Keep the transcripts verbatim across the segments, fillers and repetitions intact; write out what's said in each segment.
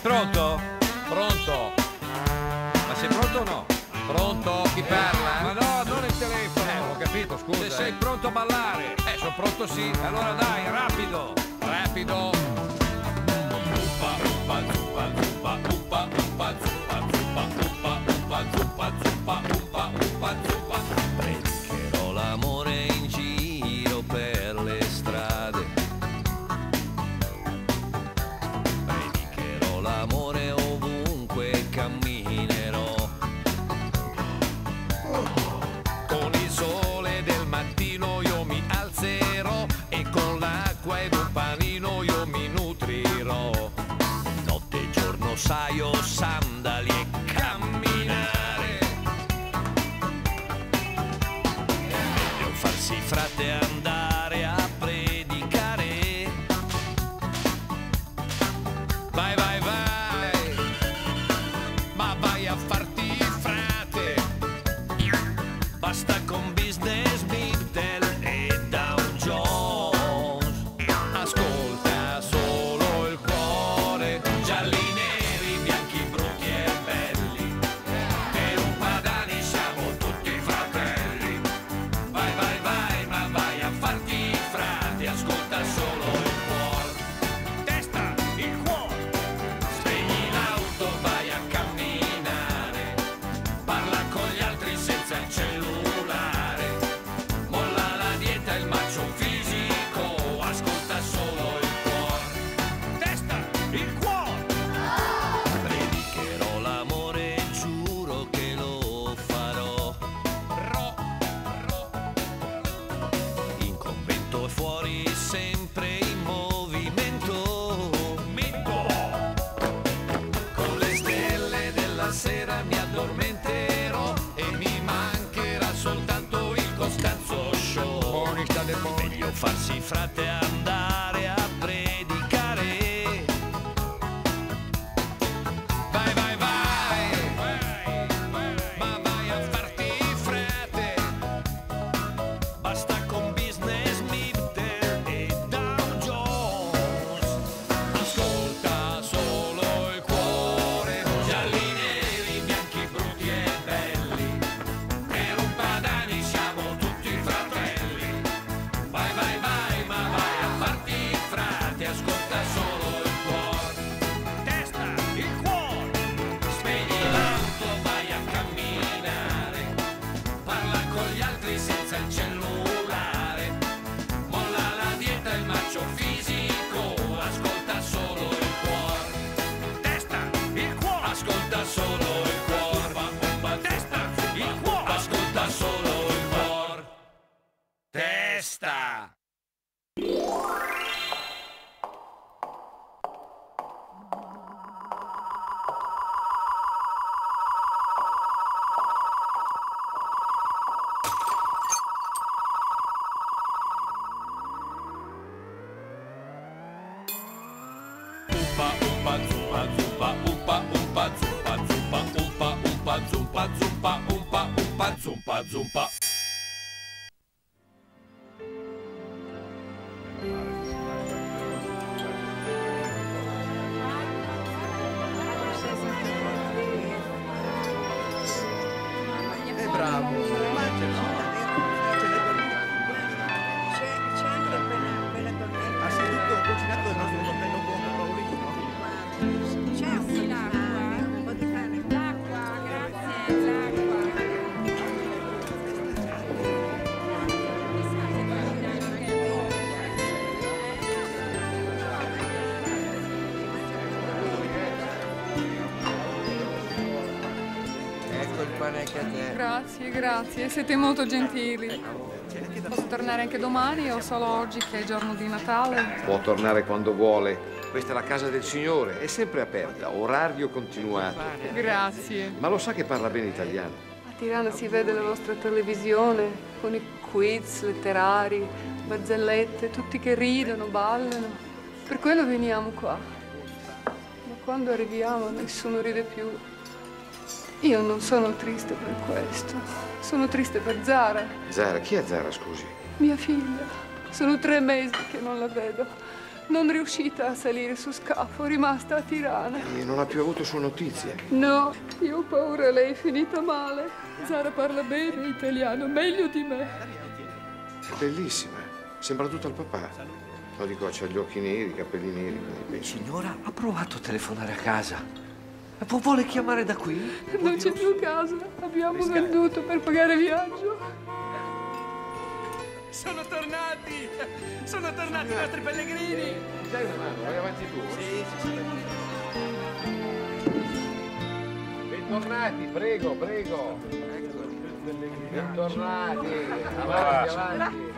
pronto? Pronto? Ma sei pronto o no? Pronto? Chi parla? Ma no, non il telefono. Eh, ho capito, scusa. Se sei pronto a ballare. Eh, sono pronto sì. Allora dai, rapido. Rapido. Zuppa, zuppa, zuppa, zuppa, zuppa, zuppa, zuppa, zuppa, zuppa, zuppa, zuppa, zuppa, zuppa, zuppa, zuppa. Predicherò l'amore in giro per le strade. Predicherò l'amore ovunque camminerò. Con il sole del mattino io mi alzerò e con l'acqua ed un panino io mi nutrirò. Notte e giorno saio, sandali e camminare. È meglio farsi frate e andare a predicare. Vai, vai, vai. Ma vai a farti frate. Basta con Business Beatle e Dow Jones. Ascolta solo il cuore. Gialli, neri, bianchi, brutti e belli. Per un padani siamo tutti fratelli. Vai, vai, vai, ma vai a farti frate. Ascolta solo il cuore. Testa, il cuore. Spegni l'auto, vai a camminare. Parla con gli altri senza il cellulare. Molla la dieta e il macio fisico. Ascolta solo il cuore. Testa, il cuore. Predicherò l'amore e giuro che lo farò. Ro, ro. In convento e fuori sempre in movimento. Mitto. Con le stelle della sera mi addormenterò e mi mancherà soltanto il Costanzo Show. Buoni, state buoni. Meglio farsi frate e andare a predicare. Vai, vai, vai. Ma vai a farti frate. Basta con Business Beatle e Dow Jones. Ascolta solo il cuore. Gialli, neri, bianchi, brutti e belli. Per un padani siamo tutti fratelli. Vai, vai, vai, ma vai a farti frate. Ascolta solo il cuore. Testa, il cuore. Spegni l'auto, vai a camminare. Parla con gli altri senza il cellulare. Molla la dieta e il macio fisico. Ascolta solo il cuore. Testa, il cuore. Ascolta solo il cuore. Testa, il cuore. Ascolta solo il cuore. Testa. Umpa, umpa, zumpa, zumpa, umpa, umpa, zumpa, zumpa, umpa, umpa, zumpa, zumpa, umpa, umpa, zumpa, zumpa. È bravo, immagino. C'è, c'è anche quella, quella cornetta. Ha tutto cucinato il nostro coltello cuoco Paolino. C'è un po' di pane, un po' di pane. L'acqua, grazie, l'acqua. Ecco il pane anche a te. Grazie, grazie, siete molto gentili. Posso tornare anche domani o solo oggi che è il giorno di Natale? Può tornare quando vuole. Questa è la casa del Signore, è sempre aperta, orario continuato. Grazie. Ma lo sa che parla bene italiano? A Tirana si vede la vostra televisione con i quiz letterari, barzellette, tutti che ridono, ballano. Per quello veniamo qua. Ma quando arriviamo nessuno ride più. Io non sono triste per questo. Sono triste per Zara. Zara, chi è Zara, scusi? Mia figlia. Sono tre mesi che non la vedo. Non riuscita a salire su scafo, rimasta a Tirana. E non ha più avuto sue notizie. No, io ho paura lei è finita male. Zara parla bene italiano, meglio di me. È bellissima. Sembra tutta il papà. Lo dico, c'ha gli occhi neri, i capelli neri. Signora, ha provato a telefonare a casa. Pu- Vuole chiamare da qui? Non c'è più casa. Abbiamo venduto per pagare viaggio. Sono tornati! Sono tornati i nostri pellegrini! Dai una mano, vai avanti tu. Sì, sì, sì. Bentornati, prego, prego. Bentornati. Avanti, avanti.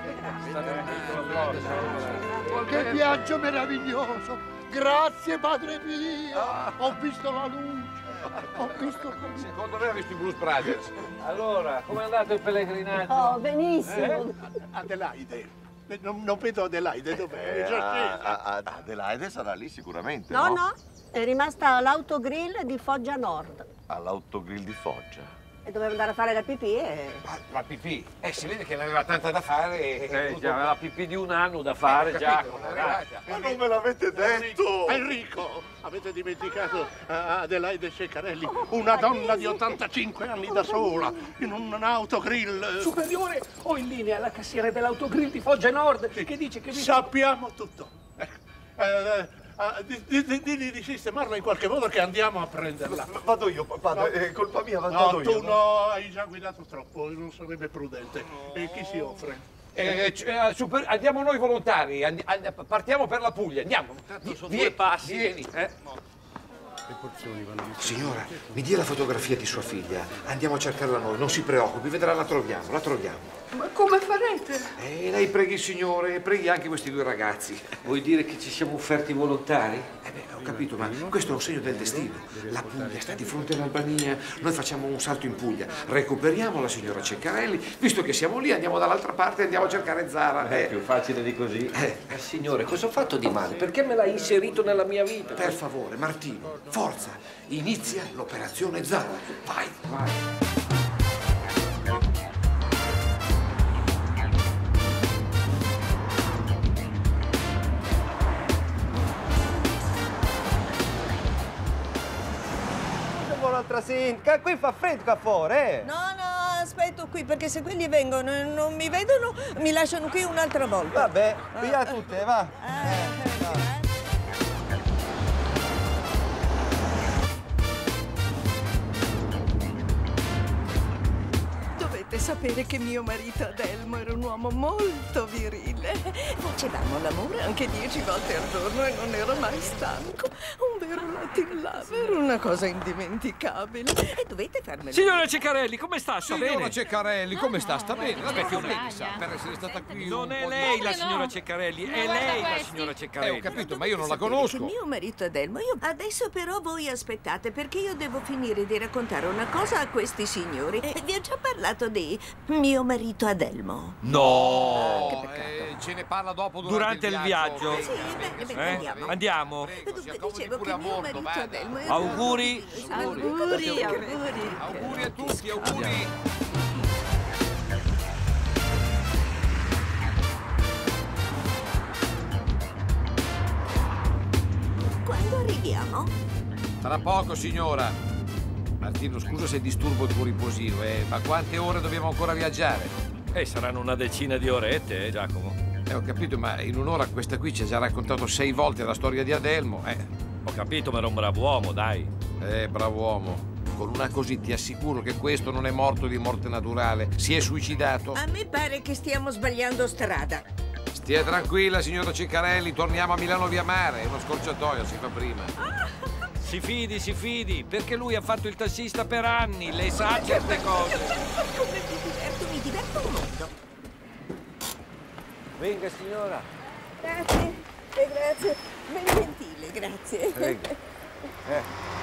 Che viaggio meraviglioso! Grazie, Padre Pio! Ho visto la luce! Ho visto... Secondo me ha visto i Blues Brothers. Allora, com'è andato il pellegrinaggio? Oh, benissimo. Eh? Adelaide. Non, non vedo Adelaide, dov'è? Eh, a, a, Adelaide sarà lì sicuramente, No, no? no, è rimasta all'autogrill di Foggia Nord. All'autogrill di Foggia. E doveva andare a fare la pipì e... Ma, ma pipì? Eh, si vede che ne aveva tanta da fare e... Eh, già aveva pipì di un anno da fare, Eh, già. capito, dai. Ma non me l'avete detto! Enrico, avete dimenticato Adelaide Ceccarelli, una donna di ottantacinque anni da sola, in un autogrill. Superiore, ho in linea la cassiera dell'autogrill di Foggia Nord che dice che vi... Sappiamo tutto. Ecco. Eh, eh, di, di, di, di, di sistemarla in qualche modo che andiamo a prenderla. Vado io, padre, è colpa mia, vado No, io. tu no, hai già guidato troppo, non sarebbe prudente. E chi si offre? Eh, c- eh, super- andiamo noi volontari, andi- and- partiamo per la Puglia, andiamo. Tanto sono Vieni, due passi. Vieni. Eh? Signora, mi dia la fotografia di sua figlia. Andiamo a cercarla noi, non si preoccupi, vedrà, la troviamo, la troviamo. Ma come farete? E lei preghi il Signore e preghi anche questi due ragazzi. Vuoi dire che ci siamo offerti volontari? Eh beh, ho capito, ma questo è un segno del destino. La Puglia sta di fronte all'Albania, noi facciamo un salto in Puglia, recuperiamo la signora Ceccarelli, visto che siamo lì andiamo dall'altra parte e andiamo a cercare Zara. È Eh, più facile di così. Eh. Eh, signore, cosa ho fatto di male? Perché me l'hai inserito nella mia vita? per favore, Martino, forza, inizia l'operazione Zara. Vai, vai. Un'altra sinca, qui fa freddo qua fuori, eh? No, no, aspetto qui perché se quelli vengono e non mi vedono mi lasciano qui un'altra volta. Vabbè, via tutte, va. Dovete sapere che mio marito Adelmo era un uomo molto virile. Facevamo l'amore anche dieci volte al giorno e non era mai stanco. Un vero Latin lover, una cosa indimenticabile. E dovete farmelo. Signora Ceccarelli, come sta? Sta Signora bene? Ceccarelli, come sta? Sta bene? Vabbè, che lei una- sa, per essere stata qui Non un è po' di- lei la Come signora no? Ceccarelli, Ma è guarda lei la questi. signora Eh, ho Ceccarelli. capito, ma io non la Sapere conosco. che mio marito Adelmo, io adesso però voi aspettate perché io devo finire di raccontare una cosa a questi signori. E vi ho già parlato di mio marito Adelmo. No! Eh, ce ne parla dopo Durante il viaggio. Sì, bene, bene, Eh? andiamo. Andiamo. Prego, si Dunque, accomodi dicevo pure che a mio bordo, marito vada. Adelmo è Auguri. Auguri, auguri. Auguri a tutti, auguri. Quando arriviamo? Tra poco, signora. Martino, scusa se disturbo il tuo riposino, eh, ma quante ore dobbiamo ancora viaggiare? Eh, saranno una decina di orette, eh, Giacomo. Eh, ho capito, ma in un'ora questa qui ci ha già raccontato sei volte la storia di Adelmo. Eh, Ho capito, ma era un bravo uomo, dai. eh bravo uomo. Con una così ti assicuro che questo non è morto di morte naturale, si è suicidato. A me pare che stiamo sbagliando strada. Stia tranquilla, signora Ceccarelli, torniamo a Milano via Mare, è una scorciatoia, si fa prima. Si fidi, si fidi, perché lui ha fatto il tassista per anni, lei sa certe cose. Come mi diverto, mi diverto un mondo. Venga, signora. Grazie, eh, grazie. Ben gentile, grazie. Venga. Eh.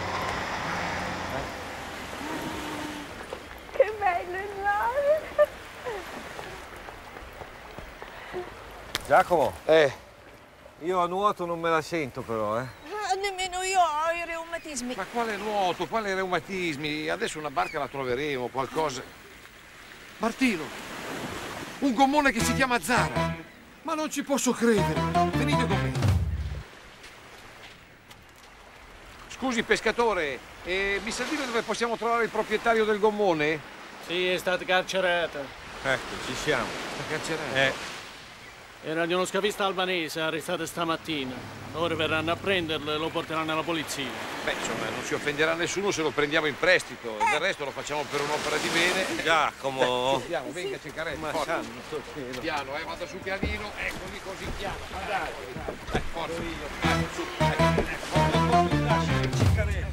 Che bello il mare! Giacomo, Eh, io a nuoto non me la sento però, eh. Ah, nemmeno io ho i reumatismi. ma quale nuoto, quale reumatismi? Adesso una barca la troveremo, qualcosa. Martino, un gommone che si chiama Zara. Ma non ci posso credere. Venite con me. Scusi, pescatore, eh, mi sa dire dove possiamo trovare il proprietario del gommone? Sì, è stato carcerato. Ecco, ci siamo. Sta carcerato? Eh. Era di uno scafista albanese, arrestato stamattina. Ora verranno a prenderlo e lo porteranno alla polizia. Beh, insomma, non si offenderà nessuno se lo prendiamo in prestito. E del resto lo facciamo per un'opera di bene. Giacomo! Dai, andiamo, venga, Ceccarelli, Ma forza. santo cielo. Piano, eh, vada su pianino, eccoli così piano. Ma dai, dai, forza. Dai, su, dai, dai, forza, lasci Ceccarelli.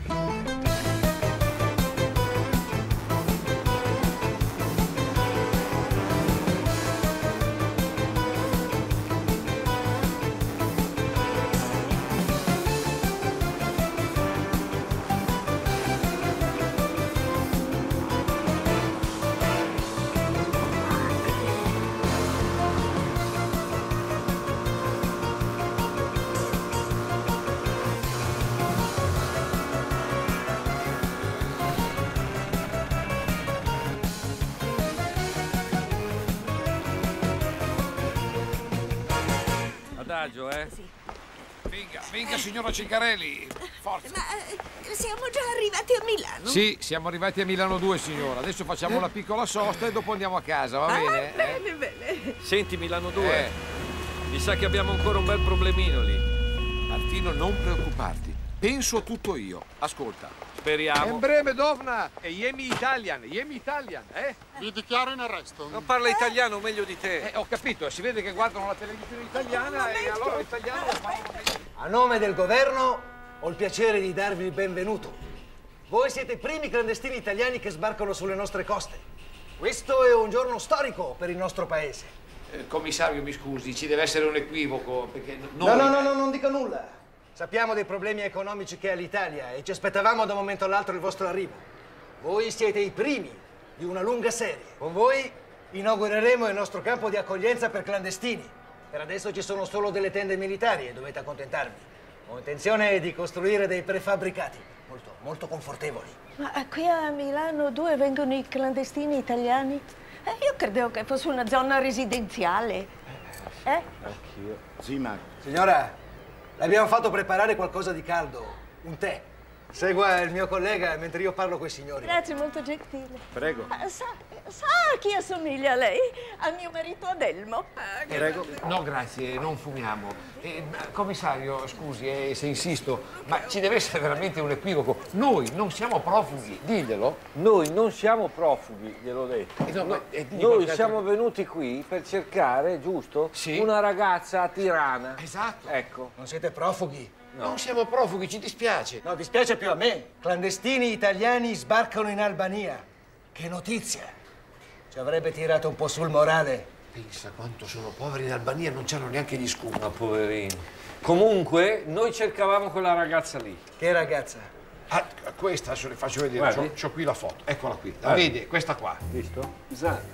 Adagio, eh? Sì. Venga, venga, signora Ceccarelli. Forza. Ma eh, siamo già arrivati a Milano? Sì, siamo arrivati a Milano due, signora. Adesso facciamo la piccola sosta e dopo andiamo a casa, va Ah, bene? bene, eh? bene. Senti, Milano due. Eh. Mi sa che abbiamo ancora un bel problemino lì. Martino, non preoccuparti. Penso a tutto io. Ascolta. Speriamo. Embreme dovna e Yemi Italian, Yemi Italian, eh? Vi dichiaro in arresto. Non parla italiano meglio di te. Eh, ho capito, si vede che guardano la televisione italiana e allora l'italiano lo fanno meglio. A nome del governo ho il piacere di darvi il benvenuto. Voi siete i primi clandestini italiani che sbarcano sulle nostre coste. Questo è un giorno storico per il nostro paese. Eh, commissario, mi scusi, ci deve essere un equivoco, perché noi... No, no, no, no, non dica nulla. Sappiamo dei problemi economici che ha l'Italia e ci aspettavamo da un momento all'altro il vostro arrivo. Voi siete i primi di una lunga serie. Con voi inaugureremo il nostro campo di accoglienza per clandestini. Per adesso ci sono solo delle tende militari e dovete accontentarvi. Ho intenzione di costruire dei prefabbricati, molto, molto confortevoli. Ma qui a Milano due vengono i clandestini italiani? Eh, io credevo che fosse una zona residenziale. Eh? Anch'io. Sì, ma... Signora, le abbiamo fatto preparare qualcosa di caldo, un tè. Segua il mio collega mentre io parlo coi signori. Grazie, molto gentile. Prego. Ah, sa, sa a chi assomiglia lei? A mio marito Adelmo. Ah, Prego. No, grazie, non fumiamo. Eh, commissario, scusi eh, se insisto, ma ci deve essere veramente un equivoco. Noi non siamo profughi, diglielo. Noi non siamo profughi, gliel'ho detto. Eh no, ma, eh, digli Noi qualche siamo altro- venuti qui per cercare, giusto? Sì. Una ragazza a Tirana. Esatto. Ecco. Non siete profughi? No. Non siamo profughi, ci dispiace. No, dispiace più a me. Clandestini italiani sbarcano in Albania. Che notizia! Ci avrebbe tirato un po' sul morale. Pensa quanto sono poveri in Albania, non c'hanno neanche gli scudi. Ma poverini. Comunque, noi cercavamo quella ragazza lì. Che ragazza? Ah, questa, adesso le faccio vedere, Guardi. c'ho, c'ho qui la foto, eccola qui. La Guardi. vede, questa qua. Visto? Esatto.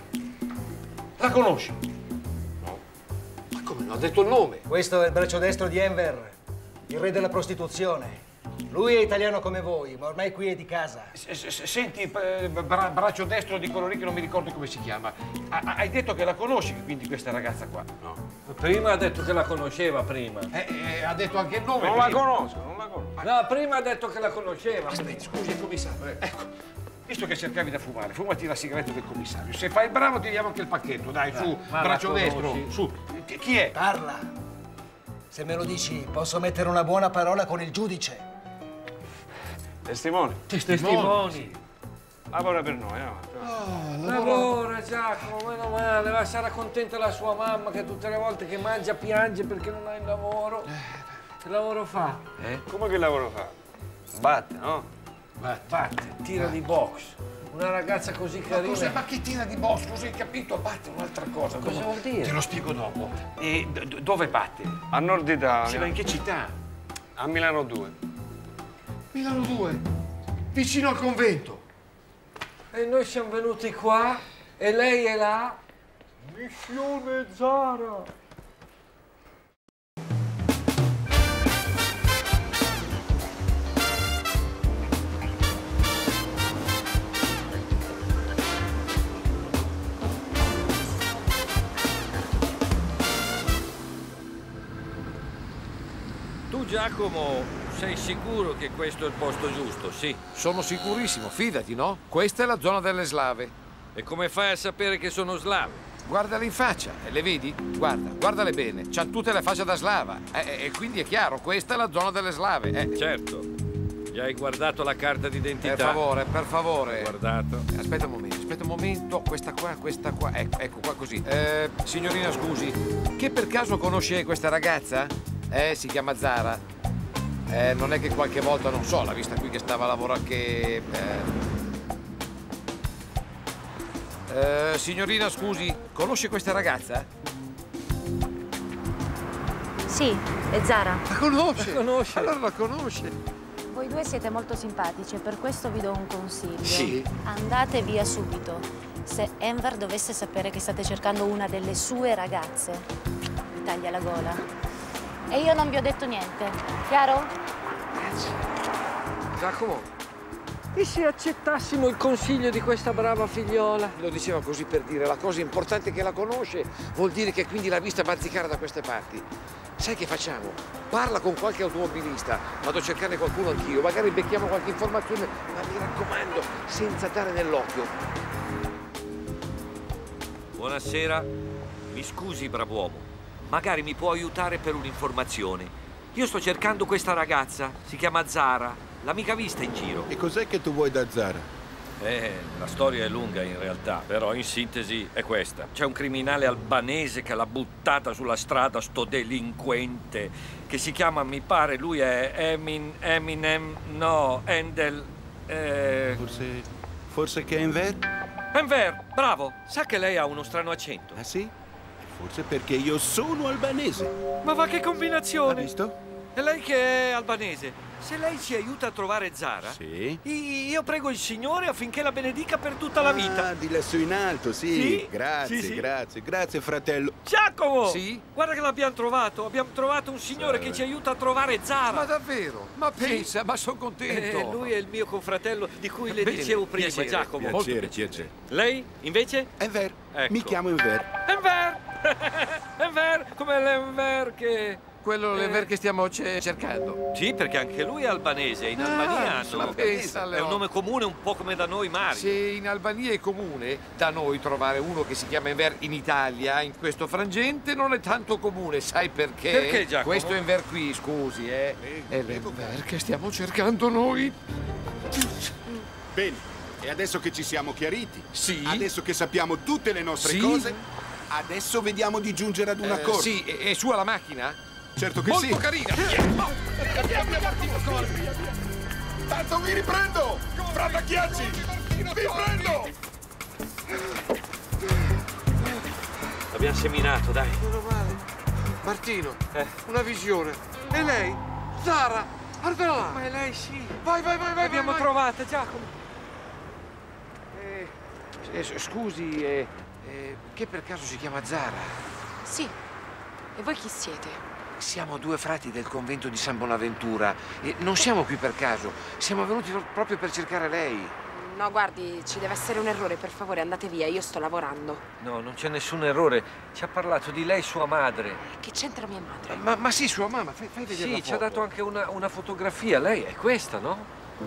La conosci? No. Ma come no? Ha detto il nome. Questo è il braccio destro di Enver, il re della prostituzione. Lui è italiano come voi, ma ormai qui è di casa. S- s- Senti, eh, bra- braccio destro di quello lì che non mi ricordo come si chiama. Ha- hai detto che la conosci, quindi questa ragazza qua? No. Prima ha detto che la conosceva, prima. Eh, eh, ha detto anche il nome. Non la prima. conosco, non la conosco. No, prima ha detto che la conosceva. Aspetta, scusi, il commissario. eh, Ecco, visto che cercavi da fumare, fumati la sigaretta del commissario. Se fai il bravo ti diamo anche il pacchetto. Dai, su, ma la braccio destro, conosci? su. Chi chi è? Parla. Se me lo dici, posso mettere una buona parola con il giudice. Testimoni. Testimoni. Lavora per noi, no? Lavora, Giacomo, meno male. Va, sarà contenta la sua mamma che tutte le volte che mangia piange perché non ha il lavoro. Che lavoro fa? Eh? Come che lavoro fa? Batte, no? Batte, batte tira di box. Una ragazza così Ma carina. cos'è? Ma che tira di boss? Cosa hai capito? Batte un'altra cosa. Cosa Dopo- vuol dire? Te lo spiego dopo. E d- d- dove batte? A nord Italia. Sì, ma in che città? A Milano due. Milano due, vicino al convento. E noi siamo venuti qua e lei è là. Missione Zara. Tu, Giacomo, sei sicuro che questo è il posto giusto? Sì. Sono sicurissimo, fidati, no? Questa è la zona delle slave. E come fai a sapere che sono slave? Guardale in faccia, e le vedi? Guarda, guardale bene, c'hanno tutte le facce da slava. E, e quindi è chiaro, questa è la zona delle slave. Eh. Certo. Gli hai guardato la carta d'identità? Per favore, per favore. Ho guardato. Aspetta un momento, aspetta un momento. Questa qua, questa qua. Ecco, ecco qua così. Eh, signorina, scusi, che per caso conosce questa ragazza? Eh, si chiama Zara. Eh, non è che qualche volta, non so, l'ha vista qui che stava a lavorare che... Eh... Eh, signorina, scusi, conosce questa ragazza? Sì, è Zara. La conosce? La conosce. Allora la conosce. Voi due siete molto simpatici e per questo vi do un consiglio. Sì? Andate via subito. Se Enver dovesse sapere che state cercando una delle sue ragazze, vi taglia la gola. E io non vi ho detto niente, chiaro? Giacomo, e se accettassimo il consiglio di questa brava figliola? Lo diceva così per dire, la cosa importante è che la conosce, vuol dire che quindi l'ha vista bazzicare da queste parti. Sai che facciamo? Parla con qualche automobilista, vado a cercare qualcuno anch'io, magari becchiamo qualche informazione, ma mi raccomando, senza dare nell'occhio. Buonasera, mi scusi brav'uomo, magari mi può aiutare per un'informazione. Io sto cercando questa ragazza, si chiama Zara. L'ha mica vista in giro. E cos'è che tu vuoi da Zara? Eh, la storia è lunga in realtà, però in sintesi è questa. C'è un criminale albanese che l'ha buttata sulla strada, sto delinquente, che si chiama, mi pare, lui è Emin, Eminem, no, Endel... Eh... Forse... forse che è Enver? Enver, bravo! Sa che lei ha uno strano accento? Ah sì? Forse perché io sono albanese. Ma va che combinazione! Ha visto? E lei che è albanese? Se lei ci aiuta a trovare Zara, sì. Io prego il Signore affinché la benedica per tutta la vita. Ah, di lassù in alto, sì. Sì? Grazie, Sì, sì. grazie, grazie fratello. Giacomo! Sì? Guarda che l'abbiamo trovato. Abbiamo trovato un signore Sì. che ci aiuta a trovare Zara. Ma davvero? Ma Sì. pensa, ma sono contento. Eh, lui è il mio confratello di cui le Bene, dicevo prima, piacere, Giacomo. Piacere, piacere. Lei, invece? Enver. Ecco. Mi chiamo Enver. Enver! Enver, come l'Enver che... Quello Eh. l'Enver che stiamo ce- cercando. Sì, perché anche lui è albanese. In Ah, Albania ma hanno... pensa, è un Leo. nome comune, un po' come da noi, Mario. Se in Albania è comune, da noi trovare uno che si chiama Enver in Italia, in questo frangente, non è tanto comune. Sai perché? Perché, Giacomo? Questo Enver qui, scusi, eh, è l'Enver che stiamo cercando noi. Bene, e adesso che ci siamo chiariti, Sì. adesso che sappiamo tutte le nostre Sì. cose, adesso vediamo di giungere ad un Eh, accordo. sì, è, è sua la macchina? Certo che Molto sì. carina. Tanto mi riprendo! Frata Chiacci! Mi prendo! L'abbiamo seminato, dai. Meno male. Martino, Eh. una visione. E lei? Zara, guardala là. Ma è lei sì. Vai, vai, vai, vai. L'abbiamo vai, vai. trovata, Giacomo. Eh, eh, scusi, eh, eh, che per caso si chiama Zara? Sì. E voi chi siete? Siamo due frati del convento di San Bonaventura e non siamo qui per caso, siamo venuti proprio per cercare lei. No, guardi, ci deve essere un errore, per favore andate via, io sto lavorando. No, non c'è nessun errore. Ci ha parlato di lei sua madre. Che c'entra mia madre? Ma, ma sì, sua mamma, fai, fai vedere la Sì, ci ha foto. dato anche una, una fotografia. Lei è questa, no?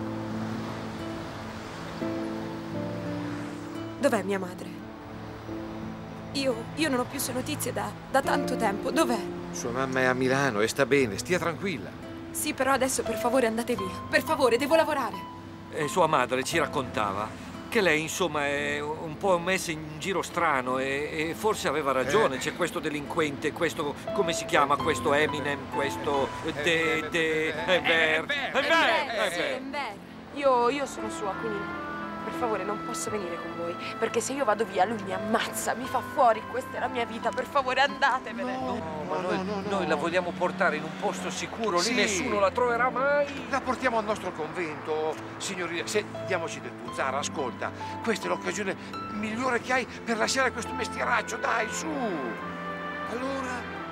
Dov'è mia madre? Io, io non ho più sue notizie da, da tanto tempo, dov'è? Sua mamma è a Milano e sta bene, stia tranquilla. Sì, però adesso per favore andate via. Per favore, devo lavorare. E sua madre ci raccontava che lei, insomma, è un po' messa in giro strano e, e forse aveva ragione. Eh. C'è questo delinquente, questo, come si chiama? Questo Eminem, questo De... De... Enver. Enver, sì, Enver. Io, io sono sua, quindi per favore non posso venire con voi. Perché se io vado via lui mi ammazza, mi fa fuori. Questa è la mia vita, per favore andatevene. No, ma noi, noi la vogliamo portare in un posto sicuro, lì Sì. nessuno la troverà mai. La portiamo al nostro convento, signorina. Se, diamoci del tu, Zara, ascolta. Questa è l'occasione migliore che hai per lasciare questo mestieraccio, dai, su. Allora...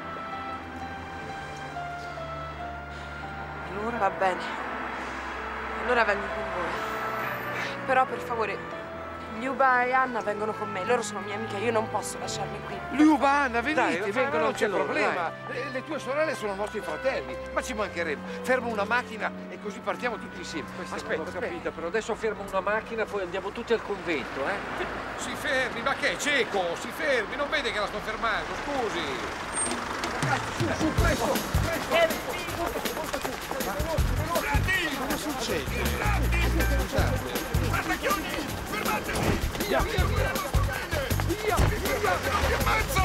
Allora va bene. Allora vengo con voi. Però per favore Liuba e Anna vengono con me, loro sono mie amiche, io non posso lasciarli qui. Liuba, Anna, venite, Dai, vengono, non c'è loro, problema. Le, le tue sorelle sono nostri fratelli, ma ci mancherebbe. Fermo una macchina e così partiamo tutti insieme. Questa Aspetta, non l'ho aspetta. capita, però adesso fermo una macchina, poi andiamo tutti al convento, eh? Si fermi, ma che è cieco? Si fermi, non vede che la sto fermando, scusi. Ragazzi, su, su, presto, presto. Cosa succede? Scusate. Guardacchioni, fermatevi! Via, via, via! Via, via, vi ammazzo!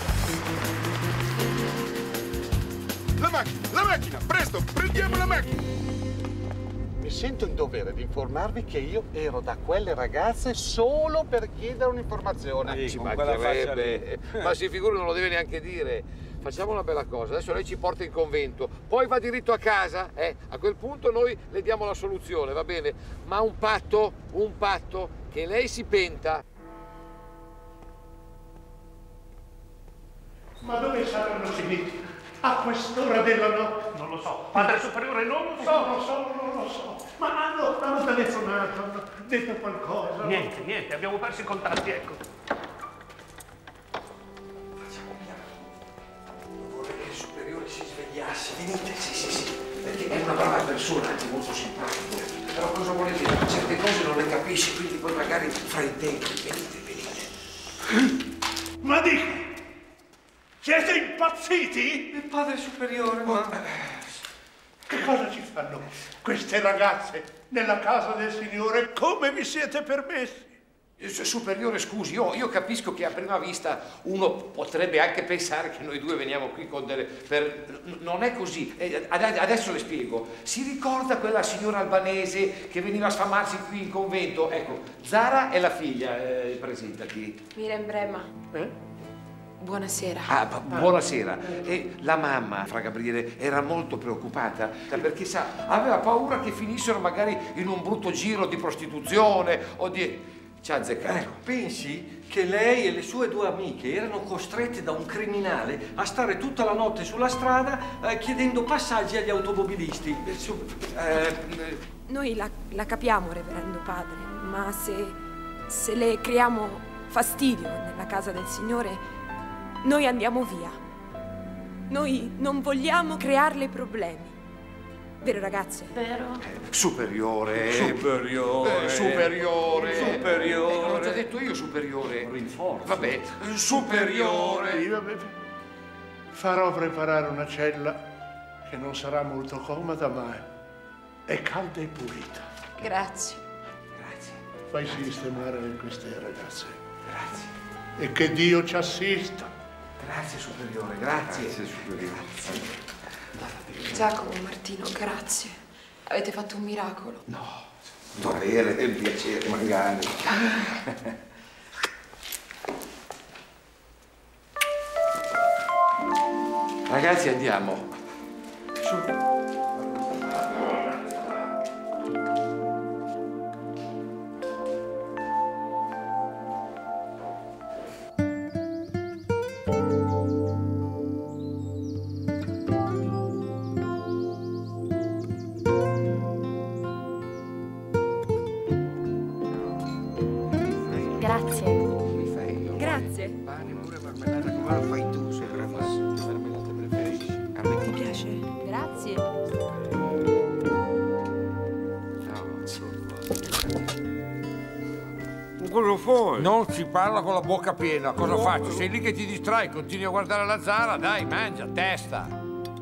La macchina, la macchina, presto, prendiamo la macchina! Mi sento in dovere di informarvi che io ero da quelle ragazze solo per chiedere un'informazione. Ci mancherebbe. Ma si figuri, non lo deve neanche dire. Facciamo una bella cosa, adesso lei ci porta in convento, poi va diritto a casa, eh? A quel punto noi le diamo la soluzione, va bene? Ma un patto, un patto, che lei si penta. Ma dove saranno finiti? A quest'ora della notte? Non lo so. Padre Superiore, non lo so. Non lo so, non lo so. Ma hanno, hanno telefonato, hanno detto qualcosa. Niente, niente, abbiamo perso i contatti, ecco. Si svegliasse, venite, sì, sì, sì, perché è una brava persona, anche molto simpatico, però cosa volete? Certe cose non le capisci, quindi poi magari fraintendi, venite, venite. Ma dico, siete impazziti? Il Padre Superiore, ma... Che cosa ci fanno queste ragazze nella casa del Signore? Come vi siete permessi? Superiore, scusi, io, io capisco che a prima vista uno potrebbe anche pensare che noi due veniamo qui con delle... Per... Non è così. Eh, adesso le spiego. Si ricorda quella signora albanese che veniva a sfamarsi qui in convento? Ecco, Zara è la figlia, eh, presentati. Miriam Brema. Eh? Buonasera. Ah, buonasera. E la mamma, Fra Gabriele, era molto preoccupata perché, sa, aveva paura che finissero magari in un brutto giro di prostituzione o di... Ci ha azzeccato. Ecco, pensi che lei e le sue due amiche erano costrette da un criminale a stare tutta la notte sulla strada eh, chiedendo passaggi agli automobilisti. Eh, Noi la, la capiamo, reverendo padre, ma se, se le creiamo fastidio nella casa del Signore, noi andiamo via. Noi non vogliamo crearle problemi. Vero, ragazze? Vero? Superiore. Superiore. Eh, superiore. Superiore. Eh, l'ho già detto io, superiore. Rinforzo. Vabbè, superiore. Io farò preparare una cella che non sarà molto comoda, ma è calda e pulita. Grazie. Grazie. Fai sistemare queste ragazze. Grazie. E che Dio ci assista. Grazie, superiore, grazie. Grazie, superiore. Grazie. Giacomo, Martino, grazie. Avete fatto un miracolo. No, dovere, è un piacere, magari. Ragazzi, andiamo. Su. Grazie. Grazie. Pane, pure marmellata, come la fai tu? Sempre facile. Che marmellata preferisci? A me Ti piace? Grazie. Cosa fai? Non si parla con la bocca piena. Cosa faccio? Sei lì che ti distrai, continui a guardare la Zara, dai, mangia, testa.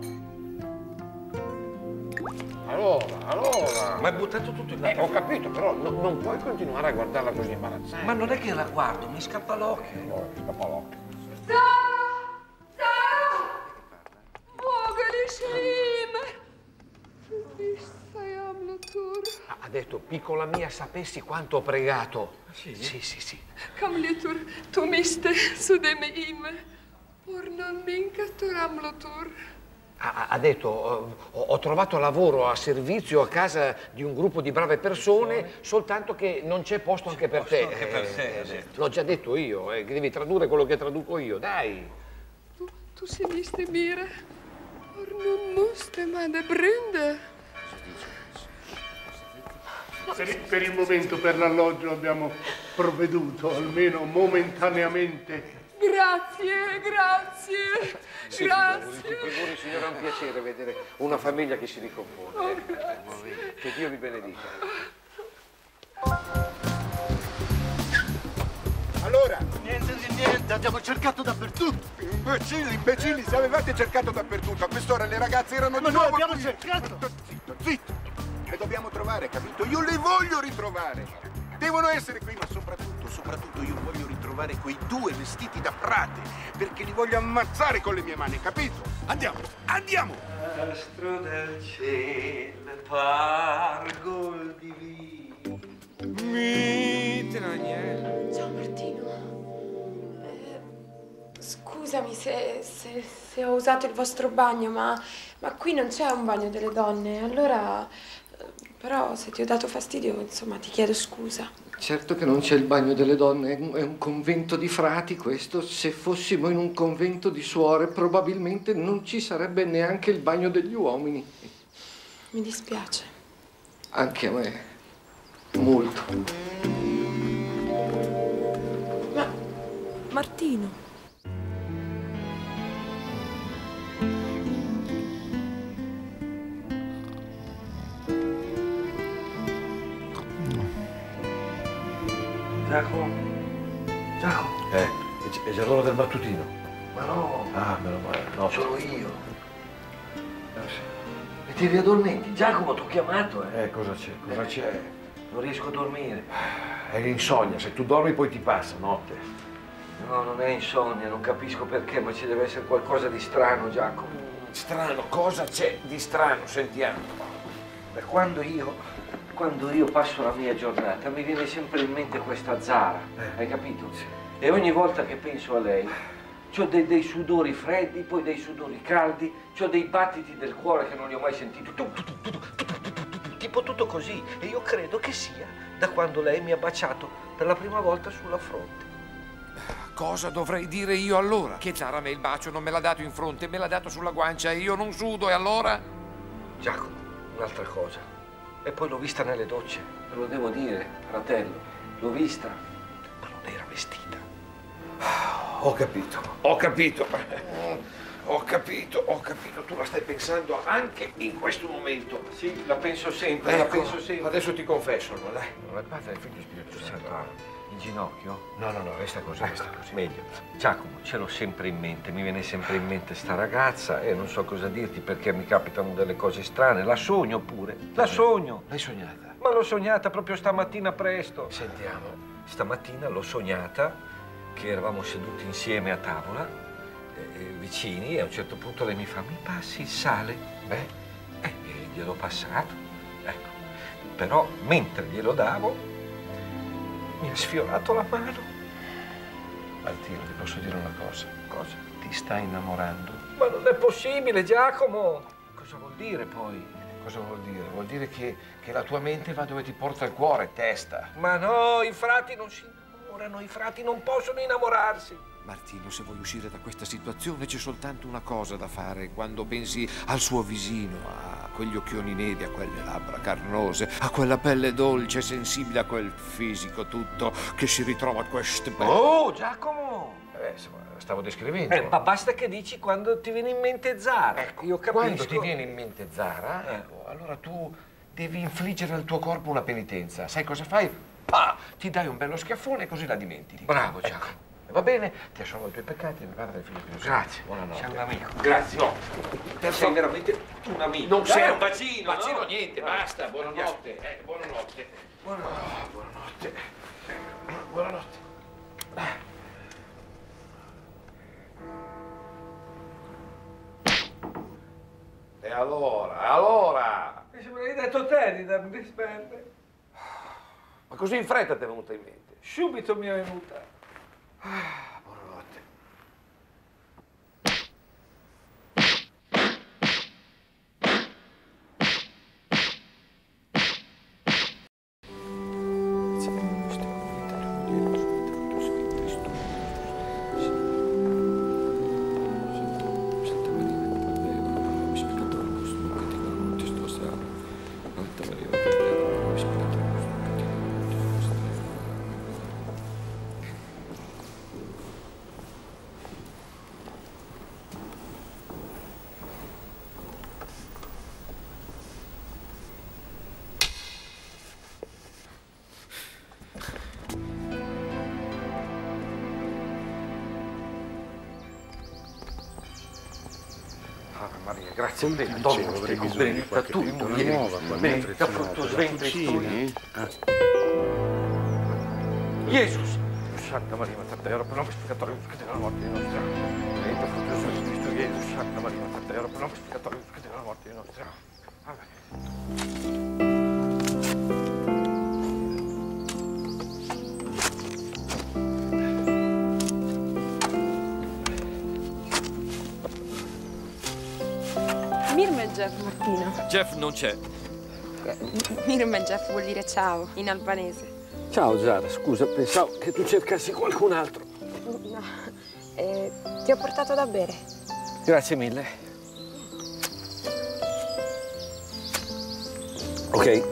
Allora, allora. Ma hai buttato tutto in là. Eh, ho capito, però no, non puoi continuare a guardarla così imbarazzante. Ma non è che la guardo, mi scappa l'occhio. Oh, scappa l'occhio. Zara! Zara! Vogeli Shim! Stai amlatur. Ha detto, piccola mia, sapessi quanto ho pregato. Sì? Sì, sì, sì. Kamlitur, tu miste sudeme im. Pornan minkatur amlatur. Ha, ha detto, uh, ho, ho trovato lavoro a servizio a casa di un gruppo di brave persone, soltanto che non c'è posto anche per te. Anche per te, ha detto. L'ho già detto io, eh, che devi tradurre quello che traduco io, dai. Tu, tu si miste mire. Pornan muste, ma de bründe. Per il, per il momento, per l'alloggio abbiamo provveduto, almeno momentaneamente. Grazie, grazie, Sì, grazie. Figuri, signora, è un piacere vedere una famiglia che si ricompone. Oh, grazie. Che Dio vi benedica. Allora, niente di niente, abbiamo cercato dappertutto. Imbecilli, imbecilli, se avevate cercato dappertutto, a quest'ora le ragazze erano Ma di noi nuovo abbiamo qui. cercato. Zitto, zitto. Le dobbiamo trovare, capito? Io le voglio ritrovare. Devono essere qui, ma soprattutto, soprattutto io voglio ritrovare quei due vestiti da frate, perché li voglio ammazzare con le mie mani, capito? Andiamo, andiamo! Astro del cielo, pargol divino. Mite l'agnello. Ciao Martino. Eh, scusami se, se- se ho usato il vostro bagno, ma, ma qui non c'è un bagno delle donne. Allora, eh, però se ti ho dato fastidio, insomma, ti chiedo scusa. Certo che non c'è il bagno delle donne, è un- è un convento di frati questo. Se fossimo in un convento di suore, probabilmente non ci sarebbe neanche il bagno degli uomini. Mi dispiace. Anche a me. Molto. Ma, Martino. Giacomo? Giacomo? Eh, è gi- è già l'ora del mattutino. Ma no, Ah, meno male. No, sono io. E ti riaddormenti? Giacomo, ti ho chiamato, eh. Eh, cosa c'è? Cosa c'è? Non riesco a dormire. È l'insonnia, se tu dormi poi ti passa, notte. No, non è insonnia, non capisco perché, ma ci deve essere qualcosa di strano, Giacomo. Strano, cosa c'è di strano? Sentiamo. Beh, quando io, quando io passo la mia giornata mi viene sempre in mente questa Zara, hai capito? E ogni volta che penso a lei, c'ho dei, dei sudori freddi, poi dei sudori caldi, c'ho dei battiti del cuore che non li ho mai sentiti, tu, tu, tu, tu, tu, tu, tu, tu, tu, tipo tutto così. E io credo che sia da quando lei mi ha baciato per la prima volta sulla fronte. Cosa dovrei dire io allora? Che Zara a me il bacio non me l'ha dato in fronte, me l'ha dato sulla guancia e io non sudo, e allora? Giacomo, un'altra cosa. E poi l'ho vista nelle docce, te lo devo dire, fratello. L'ho vista, ma non era vestita. Ho capito, ho capito. Ho capito, ho capito. Tu la stai pensando anche in questo momento. Sì, la penso sempre, la Ecco, penso sempre. adesso ti confesso, non è? Non è Padre, Figlio e Spirito Santo. Sento, in ginocchio? No, no, no, resta così, resta così. Meglio. Giacomo, ce l'ho sempre in mente, mi viene sempre in mente sta ragazza e non so cosa dirti perché mi capitano delle cose strane. La sogno pure, la sogno. L'hai sognata? Ma l'ho sognata proprio stamattina presto. Sentiamo. Stamattina l'ho sognata che eravamo seduti insieme a tavola, eh, vicini, e a un certo punto lei mi fa: mi passi il sale? Beh, eh, e gliel'ho passato, ecco. Però mentre glielo davo mi ha sfiorato la mano. Martino, ti posso dire una cosa? Cosa? Ti stai innamorando? Ma non è possibile, Giacomo! Cosa vuol dire poi? Cosa vuol dire? Vuol dire che, che la tua mente va dove ti porta il cuore, testa. Ma no, i frati non si innamorano, i frati non possono innamorarsi. Martino, se vuoi uscire da questa situazione c'è soltanto una cosa da fare. Quando pensi al suo visino, a quegli occhioni neri, a quelle labbra carnose, a quella pelle dolce e sensibile, a quel fisico tutto che si ritrova a queste belle... Oh, Giacomo! Eh, insomma, stavo descrivendo. Eh, ma basta che dici quando ti viene in mente Zara. Ecco, io capisco. quando ti viene in mente Zara, Eh. ecco, allora tu devi infliggere al tuo corpo una penitenza. Sai cosa fai? Pa! Ti dai un bello schiaffone e così la dimentichi. Bravo, Ecco. Giacomo. Va bene? Ti assolvo i tuoi peccati, mi padre e figlio Spirito Santo. Grazie. Buonanotte. Sei un amico. Grazie. No. Sei veramente un amico. Non Dai, sei un bacino, bacino no? niente, No. basta. Buonanotte. Eh, buonanotte. Buonanotte. Ah, buonanotte. Buonanotte. E allora, allora? Se me l'hai detto te di darmi disperte. Ma così in fretta ti è venuta in mente? Subito mi è venuta. Buonanotte. grazie bene. Dopo stai benedetta tutto, benedetta frutto sventri studi. Jesus! Santa Maria, Matteo, per non spiegatore, che della morte di nostra. Benedetta frutto sventri Cristo Gesù, Santa Maria, Matteo, per non spiegatore, che della morte di nostra. Mirm e Jeff, Martino. Jeff non c'è. Mirm e Jeff vuol dire ciao in albanese. Ciao Zara, scusa, pensavo che tu cercassi qualcun altro. No, eh, ti ho portato da bere. Grazie mille. Ok.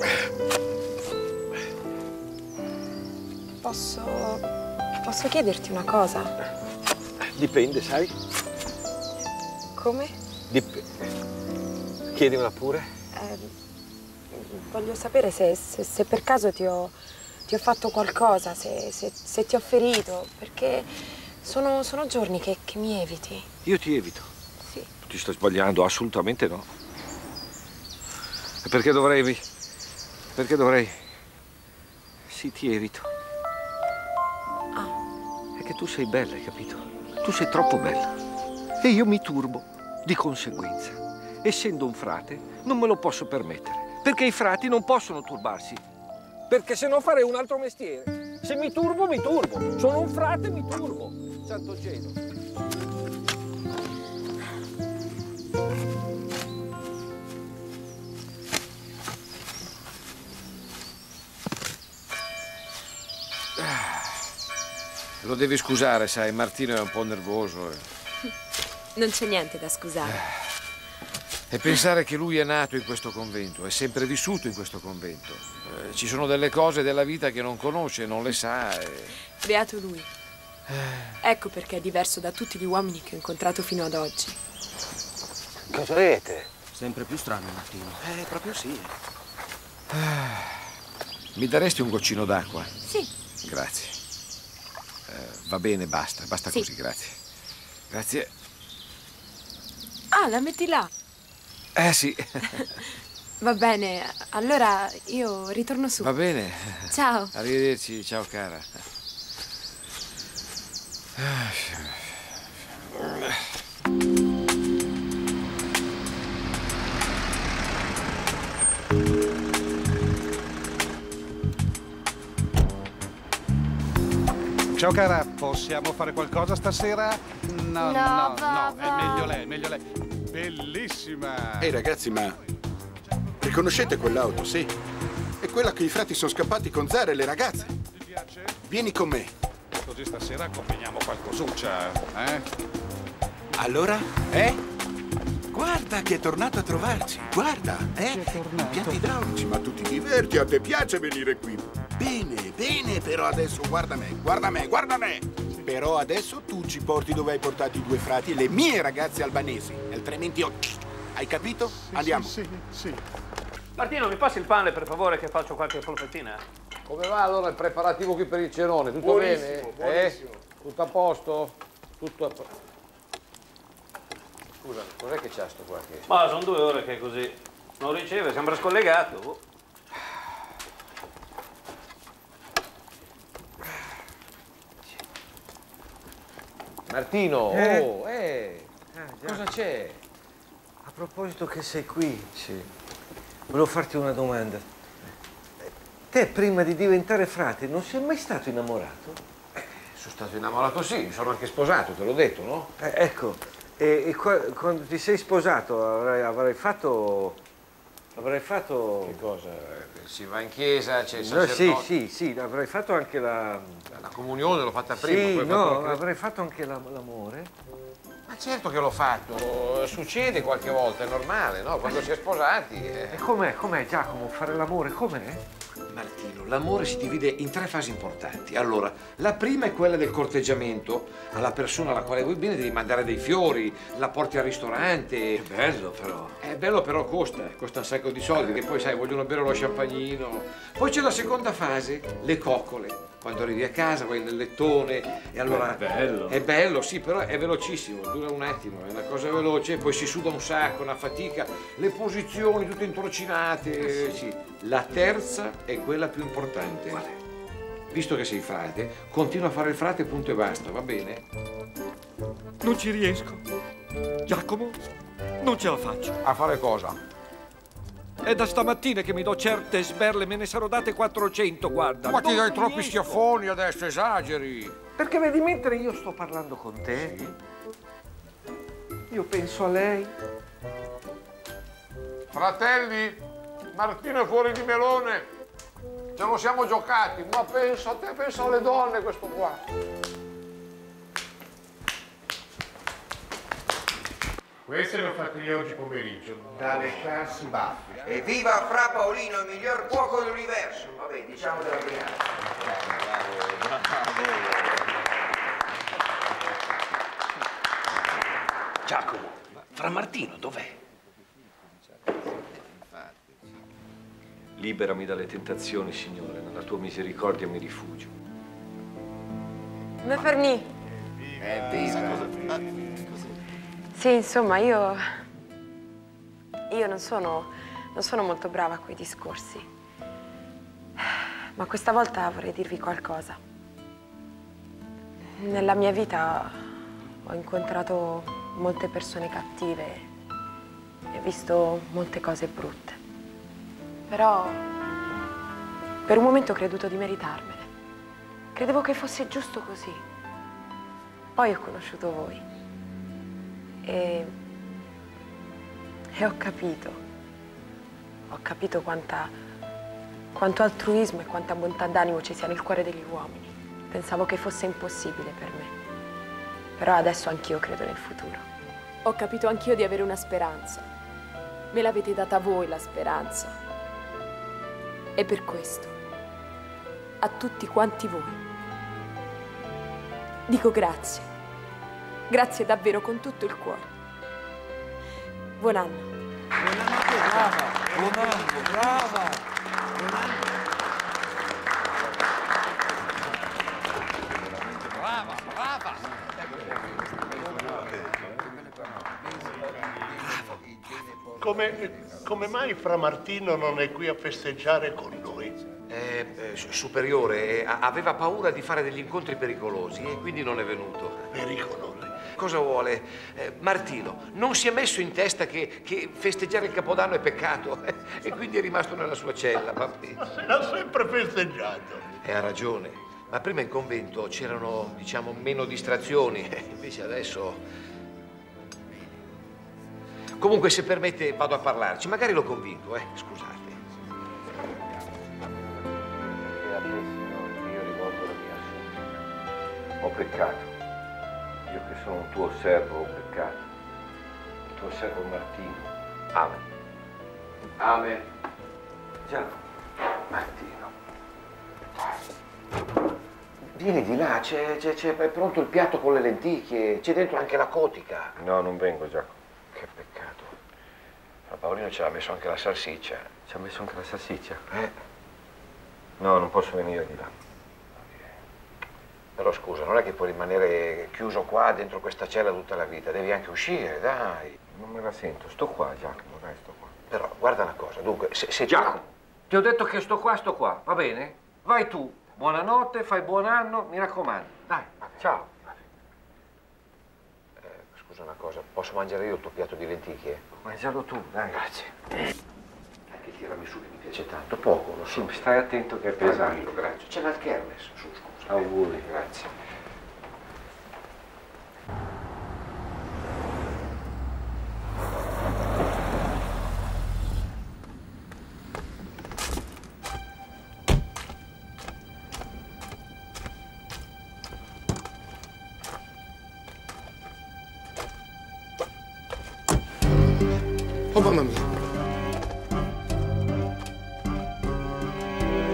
Posso... posso chiederti una cosa? Dipende, sai? Come? Dipende. Chiedimela pure. Eh, voglio sapere se, se, se per caso ti ho, ti ho fatto qualcosa, se, se, se ti ho ferito, perché sono, sono giorni che, che mi eviti. Io ti evito. Sì. Ti stai sbagliando, assolutamente no. E perché dovrei... Perché dovrei... Sì, ti evito. Ah. È che tu sei bella, hai capito? Tu sei troppo bella. E io mi turbo, di conseguenza. Essendo un frate, non me lo posso permettere. Perché i frati non possono turbarsi. Perché se no farei un altro mestiere. Se mi turbo, mi turbo. Sono un frate, mi turbo. Santo cielo. Lo devi scusare, sai, Martino è un po' nervoso. E, Non c'è niente da scusare. e pensare che lui è nato in questo convento, è sempre vissuto in questo convento. Eh, ci sono delle cose della vita che non conosce, non le sa. E... Beato lui. Ecco perché è diverso da tutti gli uomini che ho incontrato fino ad oggi. Cosa avete? Sempre più strano, Martino. Eh, proprio sì. Mi daresti un goccino d'acqua? Sì. Grazie. Eh, va bene, basta, basta Sì. così, grazie. Grazie. Ah, la metti là. Eh sì. Va bene, allora io ritorno su. Va bene. Ciao. Arrivederci, ciao cara. Ciao cara, possiamo fare qualcosa stasera? No, no, no, no, è meglio lei, è meglio lei. Bellissima! Ehi ragazzi, ma riconoscete quell'auto, sì? È quella che i frati sono scappati con Zara e le ragazze. Ti piace? Vieni con me. Così stasera combiniamo qualcosuccia, eh? Allora? Eh? Guarda che è tornato a trovarci. Guarda, eh? Impianti idraulici, ma tu ti diverti, a te piace venire qui. Bene, bene, però adesso guarda me, guarda me, guarda me. Però adesso tu ci porti dove hai portato i due frati e le mie ragazze albanesi. Altrimenti io... Hai capito? Sì, Andiamo. Sì, sì, sì. Martino, mi passi il pane per favore che faccio qualche polpettina? Come va allora il preparativo qui per il cenone? Tutto Buonissimo, bene? buonissimo. Eh? Tutto a posto? Tutto a posto? Scusa, cos'è che c'ha sto qua che... Ma sono due ore che è così. Non riceve, sembra scollegato. Oh. Martino, Eh? oh, eh, Ah, già. cosa c'è? A proposito che sei qui, sì. Volevo farti una domanda. Te prima di diventare frate non sei mai stato innamorato? Sono stato innamorato, sì, mi sono anche sposato, te l'ho detto, no? Eh, ecco, e, e qua- quando ti sei sposato avrai, avrai fatto... Avrai fatto... Che cosa? Eh, Si va in chiesa, c'è il No, sì, sacerdote. sì, sì, avrai fatto anche la... La comunione l'ho fatta prima, Sì, poi ho no, fatto la- avrai fatto anche la- l'amore. Ma certo che l'ho fatto, succede qualche volta, è normale, no? Quando si è sposati. eh. E com'è, com'è Giacomo, fare l'amore, com'è? Martino, l'amore si divide in tre fasi importanti. Allora, la prima è quella del corteggiamento. Alla persona alla quale vuoi bene devi mandare dei fiori, la porti al ristorante. È bello però. È bello però costa, costa un sacco di soldi, che poi sai, vogliono bere lo champagnino. Poi c'è la seconda fase, le coccole. quando arrivi a casa vai nel lettone e allora... È bello. È bello, sì, però è velocissimo, dura un attimo, è una cosa veloce, poi si suda un sacco, una fatica, le posizioni tutte introcinate, eh, sì. La terza è quella più importante. Qual è? Visto che sei frate, continua a fare il frate punto e basta, va bene? Non ci riesco. Giacomo, non ce la faccio. A fare cosa? È da stamattina che mi do certe sberle, me ne sarò date quattrocento, guarda. Ma ti dai troppi riesco. schiaffoni adesso, esageri. Perché vedi, mentre io sto parlando con te, io penso a lei. Fratelli, Martino è fuori di melone. Ce lo siamo giocati, ma pensa a te, pensa alle donne questo qua. Queste le ho fatte io oggi pomeriggio, da leccarsi i baffi. Evviva Fra Paolino, il miglior cuoco dell'universo. Vabbè, diciamo della prima. Giacomo, Fra Martino dov'è? Liberami dalle tentazioni, Signore, nella tua misericordia mi rifugio. Me Ferni. Evviva! Sì, insomma, io... Io non sono... non sono molto brava a quei discorsi. Ma questa volta vorrei dirvi qualcosa. Nella mia vita ho incontrato molte persone cattive e ho visto molte cose brutte. Però per un momento ho creduto di meritarmene. Credevo che fosse giusto così. Poi ho conosciuto voi e, e ho capito, ho capito quanta, quanto altruismo e quanta bontà d'animo ci sia nel cuore degli uomini. Pensavo che fosse impossibile per me, però adesso anch'io credo nel futuro. Ho capito anch'io di avere una speranza. Me l'avete data voi la speranza. E per questo, a tutti quanti voi, dico grazie. Grazie davvero con tutto il cuore. Buon anno. Buon anno, brava, buon anno, brava. Buon anno. Brava, brava. Come, come mai Fra Martino non è qui a festeggiare con noi? Eh, eh, superiore, eh, aveva paura di fare degli incontri pericolosi e quindi non è venuto. Pericolosi? Cosa vuole? Eh, Martino, non si è messo in testa che, che festeggiare il Capodanno è peccato eh, e quindi è rimasto nella sua cella. Ma se l'ha sempre festeggiato. E ha ragione, ma prima in convento c'erano, diciamo, meno distrazioni, invece adesso... Comunque, se permette, vado a parlarci. Magari lo convinco, eh? Scusate. E a te, Signore, io rivolgo la mia supplica. Ho peccato. Io che sono un tuo servo ho peccato. Il tuo servo Martino. Amen. Amen. Già, Martino. Vieni di là, c'è, c'è, c'è, è pronto il piatto con le lenticchie, c'è dentro anche la cotica. No, non vengo, Giacomo. Che peccato. Ma Paolino ci ha messo anche la salsiccia. Ci ha messo anche la salsiccia? Eh? No, non posso venire di là. Però scusa, non è che puoi rimanere chiuso qua dentro questa cella tutta la vita, devi anche uscire, dai. Non me la sento, sto qua, Giacomo, dai, sto qua. Però guarda una cosa, dunque, se, se Giacomo, tu... ti ho detto che sto qua, sto qua, va bene? Vai tu, buonanotte, fai buon anno, mi raccomando. Dai, ciao. Eh, scusa una cosa, posso mangiare io il tuo piatto di lenticchie? Mangialo tu, dai. Grazie. Anche tiramisù che mi piace tanto, poco, lo so. Sì, stai attento che è pesante. Grazie. C'è l'alkermes, su, scusa. Auguri. Grazie. Oh, mamma mia.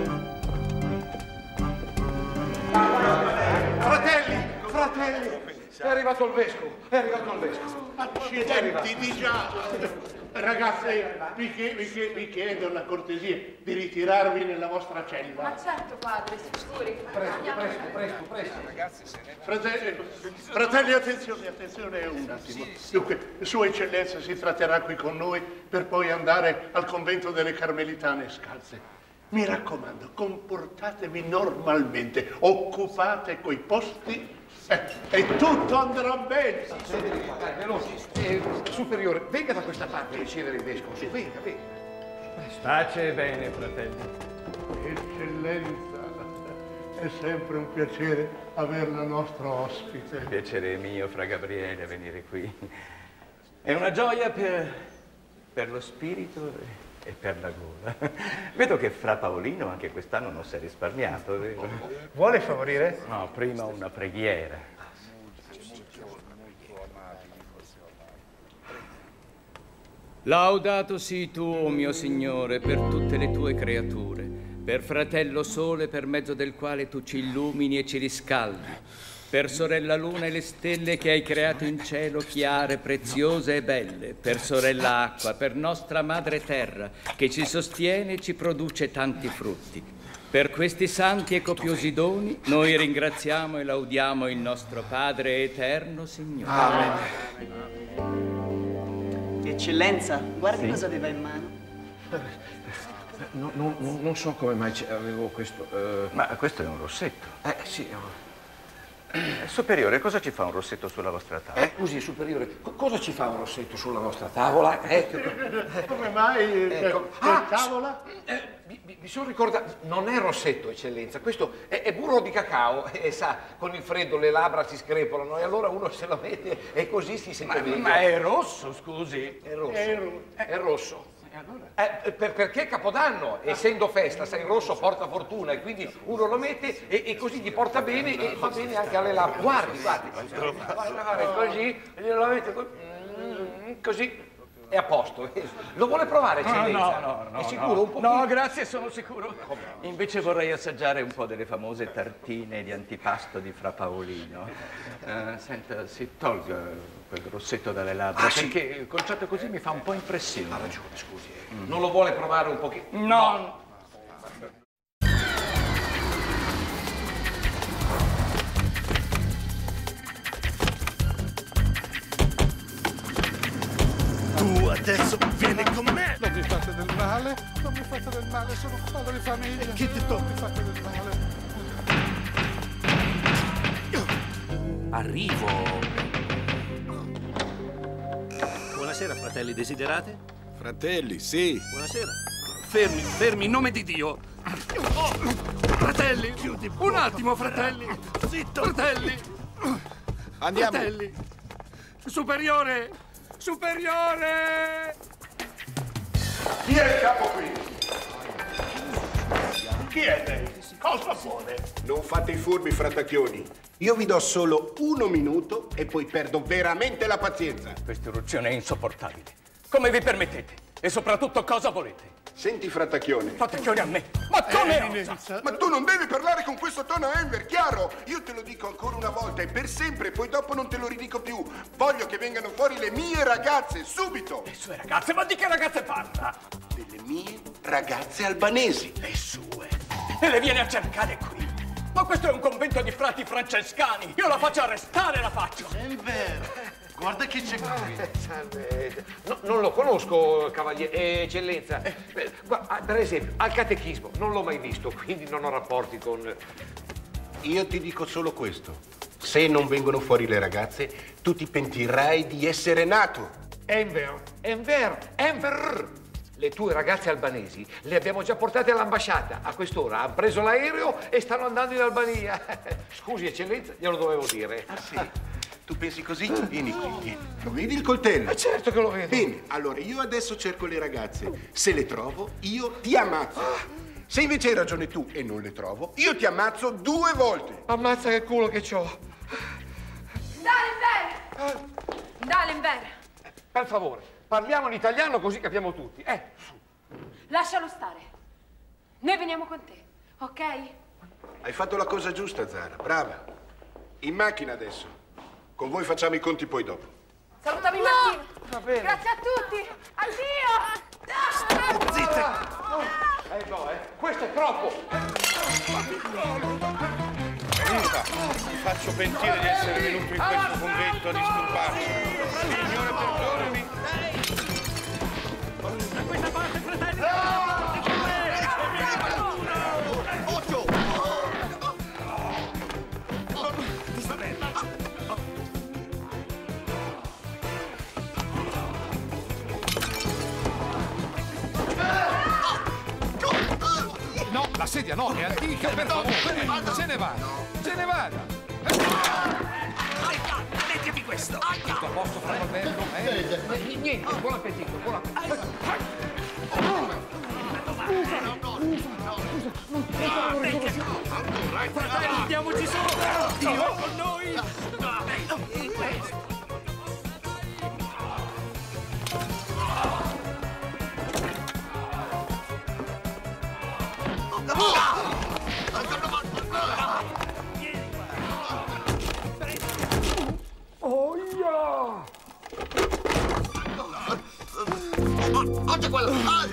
Fratelli, fratelli, È arrivato il vescovo, è arrivato il vescovo. Accidenti di già. Ragazze, vi, chie- vi, chie- vi chiedo la cortesia di ritirarvi nella vostra cella. Ma certo, padre, sicuri. Presto, presto, presto, presto. Ragazzi, se ne Fratelli, fratelli, attenzione, attenzione un attimo. Dunque, Sua Eccellenza si tratterà qui con noi per poi andare al convento delle Carmelitane Scalze. Mi raccomando, comportatevi normalmente, occupate quei posti eh, e tutto andrà bene. Federico, dai, veloci. Eh, superiore, venga da questa parte a ricevere il vescovo. Su, venga, venga. Pace e bene, fratelli. Eccellenza, è sempre un piacere averla nostro ospite. Piacere mio, fra Gabriele, venire qui. È una gioia per, per lo spirito e per la gola. Vedo che fra Paolino anche quest'anno non si è risparmiato, vero? Vuole favorire? No, prima una preghiera. Laudato sii tu, o mio Signore, per tutte le tue creature, per fratello sole per mezzo del quale tu ci illumini e ci riscaldi, per sorella luna e le stelle che hai creato in cielo chiare, preziose e belle, per sorella acqua, per nostra madre terra, che ci sostiene e ci produce tanti frutti. Per questi santi e copiosi doni noi ringraziamo e laudiamo il nostro Padre eterno, Signore. Amen. Eccellenza, guardi Sì? cosa aveva in mano. No, no, no, non so come mai avevo questo... eh, Ma questo è un rossetto. Eh, sì. ho- Eh, Superiore, cosa ci fa un rossetto sulla vostra tavola? Eh, scusi, superiore, co- cosa ci fa un rossetto sulla vostra tavola? Eh, Come mai? Ecco. Per Ah, tavola? Eh, mi, mi- mi sono ricordato, non è rossetto, eccellenza, questo è, è burro di cacao e sa, con il freddo le labbra si screpolano e allora uno se lo mette e così si sente meglio. ma è rosso, scusi. È rosso. È ro- È rosso. Eh, per- perché Capodanno, essendo festa, sai, il rosso porta fortuna e quindi uno lo mette e, e così gli porta bene e fa bene anche alle labbra. Guardi, guardi. Guarda, così, glielo mette co- mm, così è a posto. Lo vuole provare, eccellenza? No, no, no. È sicuro? no. Un po' No, grazie, sono sicuro. Invece vorrei assaggiare un po' delle famose tartine di antipasto di Fra Paolino. Eh, senta, si tolga quel rossetto dalle labbra, Ah, sì? perché il concetto così mi fa un po' impressione. Ha ragione, scusi. eh. Non lo vuole provare un pochino? No. Tu adesso vieni con me! Non mi fate del male, non mi fate del male, sono un padre di famiglia. Chi ti tocca? Non mi fate del male. Arrivo. Buonasera, fratelli, desiderate? Fratelli, sì. Buonasera. Fermi, fermi, in nome di Dio. Oh, fratelli, un attimo, fratelli. Zitto. Fratelli. Andiamo. Fratelli. Superiore. Superiore. Chi è il capo qui? Chi è lei? Cosa vuole? Non fate i furbi, fratacchioni. Io vi do solo uno minuto e poi perdo veramente la pazienza. Questa irruzione è insopportabile. Come vi permettete? E soprattutto cosa volete? Senti, fratacchione. Fratacchione a me. Ma come? Eminenza. Ma tu non devi parlare con questo tono, Enver, chiaro? Io te lo dico ancora una volta e per sempre, poi dopo non te lo ridico più. Voglio che vengano fuori le mie ragazze, subito! Le sue ragazze? Ma di che ragazze parla? Delle mie ragazze albanesi. Le sue? E le viene a cercare qui? Ma questo è un convento di frati francescani. Io la faccio arrestare, la faccio. Enver, guarda chi c'è qui. Salve. No, non lo conosco, cavaliere, eh, eccellenza. Eh, guarda, per esempio, al catechismo non l'ho mai visto, quindi non ho rapporti con... Io ti dico solo questo. Se non vengono fuori le ragazze, tu ti pentirai di essere nato. Enver, Enver, Enver! Le tue ragazze albanesi le abbiamo già portate all'ambasciata. A quest'ora hanno preso l'aereo e stanno andando in Albania. Scusi, eccellenza, glielo dovevo dire. Ah, sì? Tu pensi così? Vieni qui, vieni. Lo vedi il coltello? Eh, certo che lo vedo. Bene, allora io adesso cerco le ragazze. Se le trovo, io ti ammazzo. Se invece hai ragione tu e non le trovo, io ti ammazzo due volte. Ammazza che culo che c'ho. Dalenber! Dalenber! Per favore, parliamo in italiano così capiamo tutti. Eh, su. Lascialo stare. Noi veniamo con te, ok? Hai fatto la cosa giusta, Zara. Brava. In macchina adesso. Con voi facciamo i conti poi dopo. Salutami, Martino. Va bene. Grazie a tutti. Addio. Zitte! Eh no, eh. Questo è troppo! Amica, mi faccio pentire di essere venuto in questo convento a disturbarci. Signore, perdonami. Da questa parte, fratelli! Occhio! No, la sedia no, è antica, per favore. Se ne vada, se ne vada. Mettiti questo! Tutto a posto, Fra Alberto? Eh? Niente, buon appetito, buon appetito. Fratelli, diamoci sopra! Dio con noi! Oh, yeah. Oggi quello!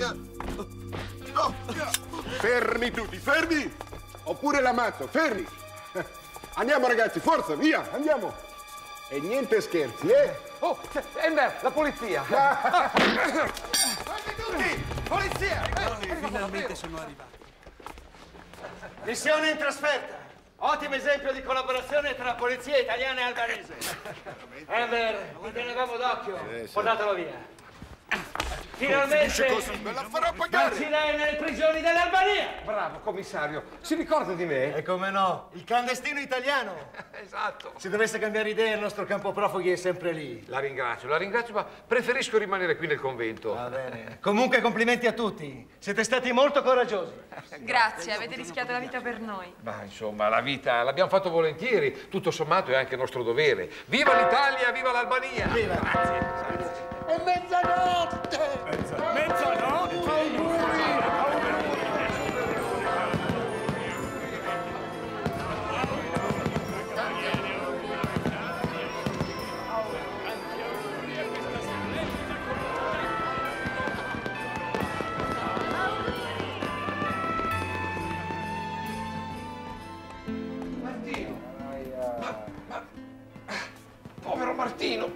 Fermi tutti, fermi! Oppure l'ammazzo, fermi! Andiamo ragazzi, forza, via, andiamo! E niente scherzi, eh? Oh, Enver, la polizia! Fermi tutti! Polizia! Finalmente sono arrivati. Missione in trasferta. Ottimo esempio di collaborazione tra polizia italiana e albanese. Enver, vi tenevamo d'occhio. Sì, sì. Portatelo via. Finalmente me la farò pagare! farci lei nelle prigioni dell'Albania. Bravo, commissario. Si ricorda di me? E come no? Il clandestino italiano. Esatto. Se dovesse cambiare idea, il nostro campo profughi è sempre lì. La ringrazio, la ringrazio, ma preferisco rimanere qui nel convento. Va bene. Comunque complimenti a tutti. Siete stati molto coraggiosi. Grazie, avete rischiato la vita per noi. Ma insomma, la vita l'abbiamo fatto volentieri, tutto sommato è anche nostro dovere. Viva l'Italia, viva l'Albania! Viva! Grazie. È mezzanotte! Mezzanotte! Martino! Ma, ma, povero Martino!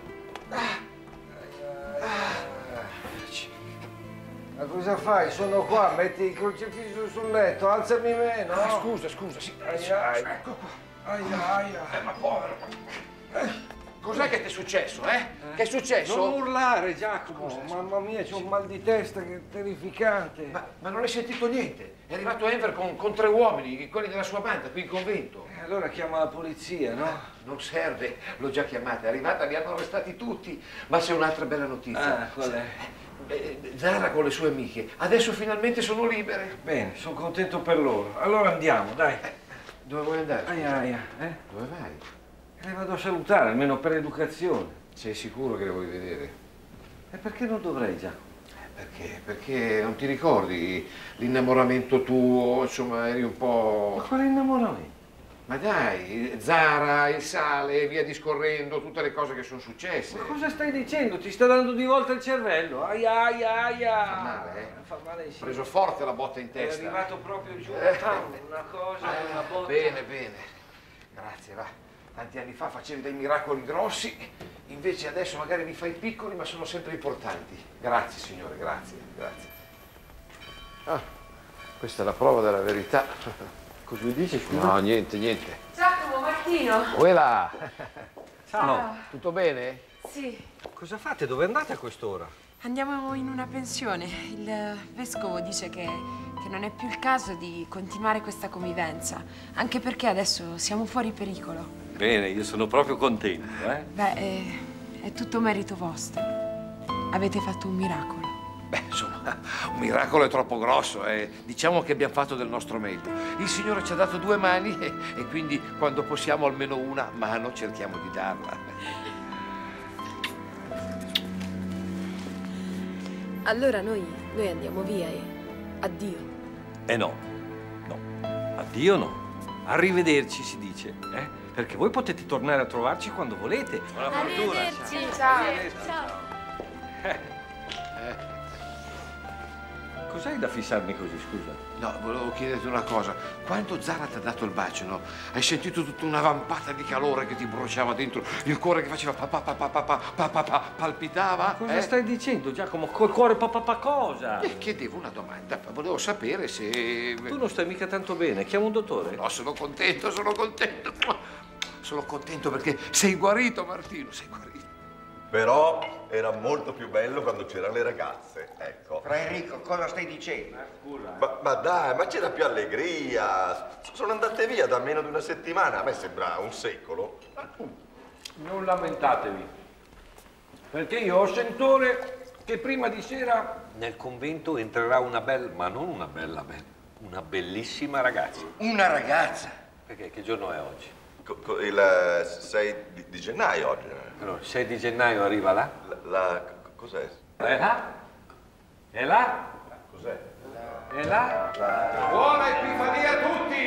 Ma cosa fai? Sono qua, metti il crocifisso sul letto, alzami meno. Ah, scusa, scusa, sì. Aia. Ecco qua. Aia, aia. Eh, ma povero. Eh, cos'è che ti è successo, eh? Che è successo? Non urlare, Giacomo. Mamma mia, c'ho un mal di testa che è terrificante. Ma, ma non hai sentito niente? È arrivato Enver con, con tre uomini, quelli della sua banda, qui in convento. E allora chiama la polizia, no? Non serve, l'ho già chiamata, è arrivata, li hanno arrestati tutti. Ma c'è un'altra bella notizia. Ah, qual è? Eh, Zara con le sue amiche, adesso finalmente sono libere. Bene, sono contento per loro. Allora andiamo, dai. Eh, dove vuoi andare? Aia, aia, eh? Dove vai? Le vado a salutare, almeno per educazione. Sei sicuro che le vuoi vedere? E perché non dovrei, Giacomo? Perché? Perché non ti ricordi l'innamoramento tuo, insomma, eri un po'... Ma quale innamoramento? Ma dai, Zara, il sale, via discorrendo, tutte le cose che sono successe. Ma cosa stai dicendo? Ti sta dando di volta il cervello? Aia, aia, aia. Fa male, eh? Fa male, sì. Ho preso forte la botta in È testa. arrivato proprio giù, Eh. una cosa, una botta. Bene, bene. Grazie, va. Tanti anni fa facevi dei miracoli grossi, invece adesso magari li fai piccoli, ma sono sempre importanti. Grazie, signore, grazie, grazie. Ah, questa è la prova della verità. Cosa mi dici, scusa? No, niente, niente. Giacomo, Martino. Uela! Ciao. Tutto bene? Sì, Cosa fate? Dove andate a quest'ora? andiamo in una pensione. Il vescovo dice che, che non è più il caso di continuare questa convivenza, anche perché adesso siamo fuori pericolo. Bene, io sono proprio contento, eh? Beh, è, è tutto merito vostro. Avete fatto un miracolo. Beh, insomma, un miracolo è troppo grosso, eh. Diciamo che abbiamo fatto del nostro meglio. Il Signore ci ha dato due mani e, e quindi quando possiamo almeno una mano cerchiamo di darla. Allora noi, noi andiamo via e addio. Eh no, no, addio no. Arrivederci si dice, eh? Perché voi potete tornare a trovarci quando volete. Buona fortuna. Arrivederci. Ciao. Ciao. Eh. Cos'hai da fissarmi così, scusa? No, volevo chiederti una cosa. Quando Zara ti ha dato il bacio, no? Hai sentito tutta una vampata di calore che ti bruciava dentro, il cuore che faceva pa pa pa pa pa pa pa pa pa, palpitava? Cosa eh? stai dicendo, Giacomo? Col cuore pa pa pa cosa? Eh, chiedevo una domanda, volevo sapere se... Tu non stai mica tanto bene, chiamo un dottore? No, sono contento, sono contento. Sono contento perché sei guarito, Martino, sei guarito. Però era molto più bello quando c'erano le ragazze, ecco. Fra Enrico, cosa stai dicendo? Ma, ma dai, ma c'era più allegria. Sono andate via da meno di una settimana, a me sembra un secolo. Non lamentatevi, perché io ho sentore che prima di sera nel convento entrerà una bella, ma non una bella, bella, una bellissima ragazza. Una ragazza? Perché che giorno è oggi? Il sei di, di gennaio oggi. Allora, il sei di gennaio arriva là? La, la cos'è? È là? È là? Cos'è? È là? La... Buona Epifania a tutti!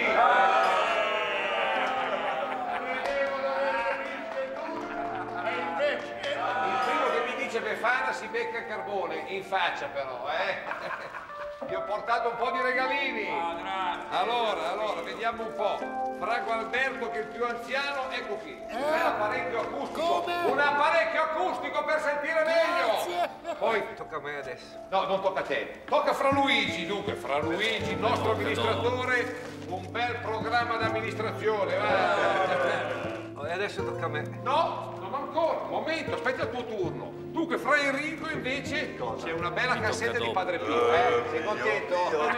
Il primo che mi dice Befana si becca il carbone, in faccia però, eh? Ti ho portato un po' di regalini. Allora, allora, vediamo un po'. Franco Alberto, che è il più anziano, ecco qui. Un apparecchio acustico. Un apparecchio acustico per sentire meglio. Poi tocca a me adesso. No, non tocca a te. Tocca a Fra Luigi, dunque. Fra Luigi, il nostro amministratore, un bel programma d'amministrazione. Va. E adesso tocca a me. No, non ancora. Momento, aspetta il tuo turno. Dunque, Fra Enrico invece c'è una bella cassetta di Padre Pio. Eh? Sei contento?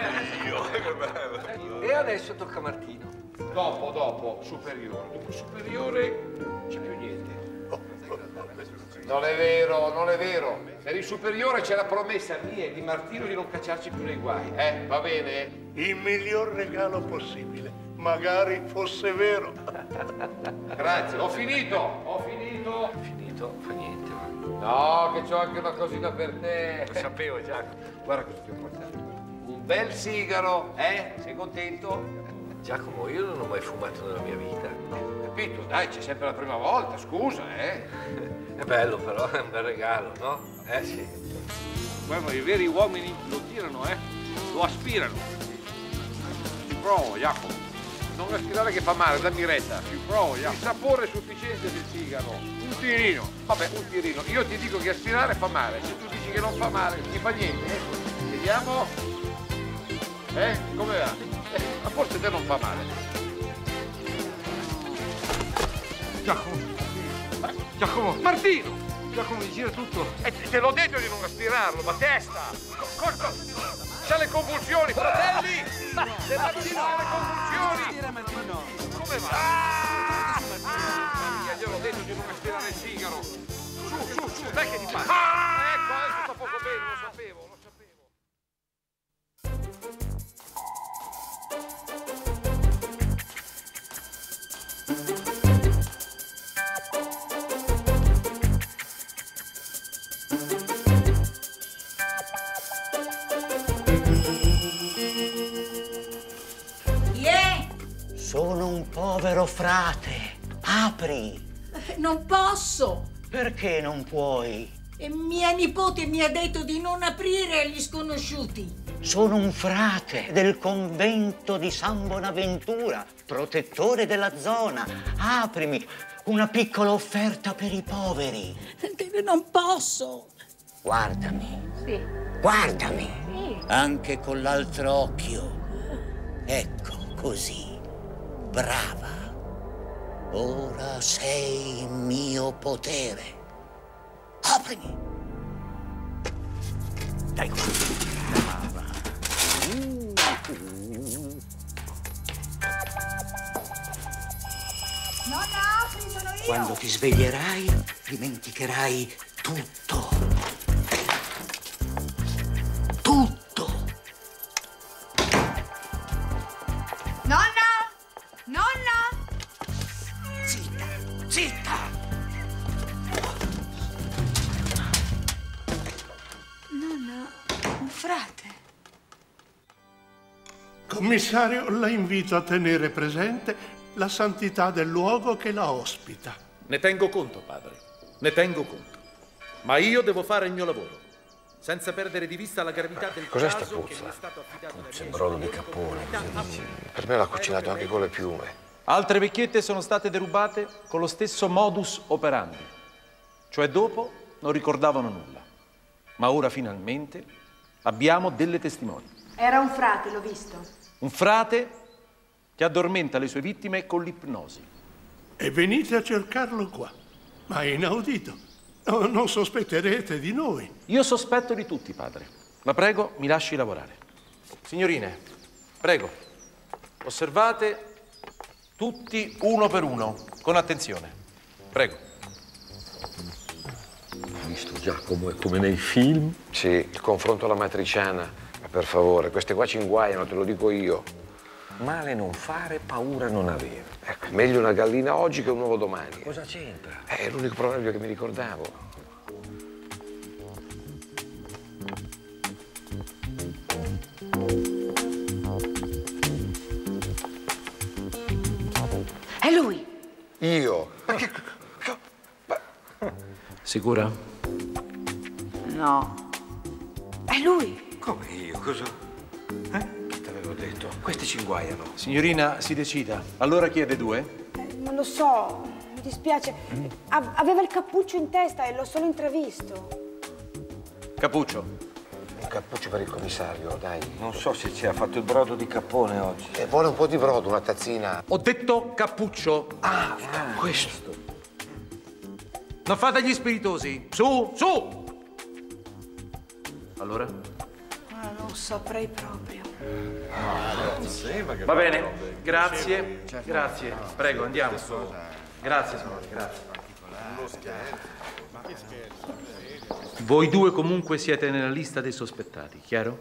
E adesso tocca a Martino. Dopo, dopo, superiore. Dunque, superiore c'è più niente. Non è vero, non è vero. Per il superiore c'è la promessa mia e di Martino di non cacciarci più nei guai. Eh, va bene? Il miglior regalo possibile. Magari fosse vero. Grazie, ho finito, ho finito. Finito, fa niente. No, che c'ho anche una cosina per te. Lo sapevo, Giacomo. Guarda cosa ti ho portato. Un bel sigaro, eh? Sei contento? Giacomo, io non ho mai fumato nella mia vita. Capito? Dai, c'è sempre la prima volta, scusa, eh? È bello però, è un bel regalo, no? Eh sì. Guarda, i veri uomini lo tirano, eh? Lo aspirano. Ci provo, Jacopo. Non aspirare che fa male, dammi retta. Ci provo, Jacopo. Il sapore è sufficiente del sigaro. Un tirino. Vabbè, un tirino. Io ti dico che aspirare fa male. Se tu dici che non fa male, non ti fa niente. Eh? Vediamo. Eh? Come va? Eh, ma forse te non fa male. Giacomo. Giacomo. Martino! Giacomo, mi gira tutto. Eh, te l'ho detto di non aspirarlo, ma testa! Cosa? C'ha le convulsioni, fratelli! Se Martino ha le convulsioni! Come va? Ah! Ah! Gliel'ho detto di non aspirare il sigaro! Su, su, su, dai che ti passa! Ah! Ecco, adesso sta poco bene, lo sapevo, lo sapevo! Sono un povero frate. Apri. Non posso. Perché non puoi? E mia nipote mi ha detto di non aprire agli sconosciuti. Sono un frate del convento di San Bonaventura, protettore della zona. Aprimi. Una piccola offerta per i poveri. Non posso. Guardami. Sì. Guardami. Sì. Anche con l'altro occhio. Ecco, così. Brava. Ora sei in mio potere. Aprimi. Dai qua. Brava. Uh. Nonna, apri, sono io. Quando ti sveglierai, dimenticherai tutto. Tutto. Nonna! Nonna! Zitta, zitta! Nonna, un frate. Commissario, la invito a tenere presente la santità del luogo che la ospita. Ne tengo conto, padre, ne tengo conto. Ma io devo fare il mio lavoro, senza perdere di vista la gravità del Cos'è caso sta puzza? che mi è stato affidato da C'è brodo di cappone. Per me l'ha cucinato anche con le piume. Altre vecchiette sono state derubate con lo stesso modus operandi, cioè dopo non ricordavano nulla. Ma ora finalmente abbiamo delle testimoni. Era un frate, l'ho visto. Un frate che addormenta le sue vittime con l'ipnosi. E venite a cercarlo qua. Ma è inaudito. No, non sospetterete di noi. Io sospetto di tutti, padre. La prego, mi lasci lavorare. Signorine, prego, osservate tutti uno per uno, con attenzione. Prego. Hai visto Giacomo, è come nei film? Sì, il confronto alla matriciana. Ma per favore, queste qua ci inguaiano, te lo dico io. Male non fare, paura non avere. Ecco, meglio una gallina oggi che un uovo domani. Cosa c'entra? È l'unico proverbio che mi ricordavo. È lui! Io? Ma che... Sicura? No. È lui! Come io? Cosa? Eh? Che t'avevo detto? Questi ci inguaiano. Signorina, si decida. Allora chi è dei due? Eh, non lo so, mi dispiace. A- aveva il cappuccio in testa e l'ho solo intravisto. Cappuccio. Un cappuccio per il commissario, dai. Non so se ci ha fatto il brodo di cappone oggi. E vuole un po' di brodo, una tazzina. Ho detto cappuccio. Ah, ah questo. Non fate gli spiritosi. Su, su! Allora? Ma non saprei proprio. Va bene, grazie, grazie. Prego, andiamo. Grazie, signore, grazie. Voi due comunque siete nella lista dei sospettati, chiaro?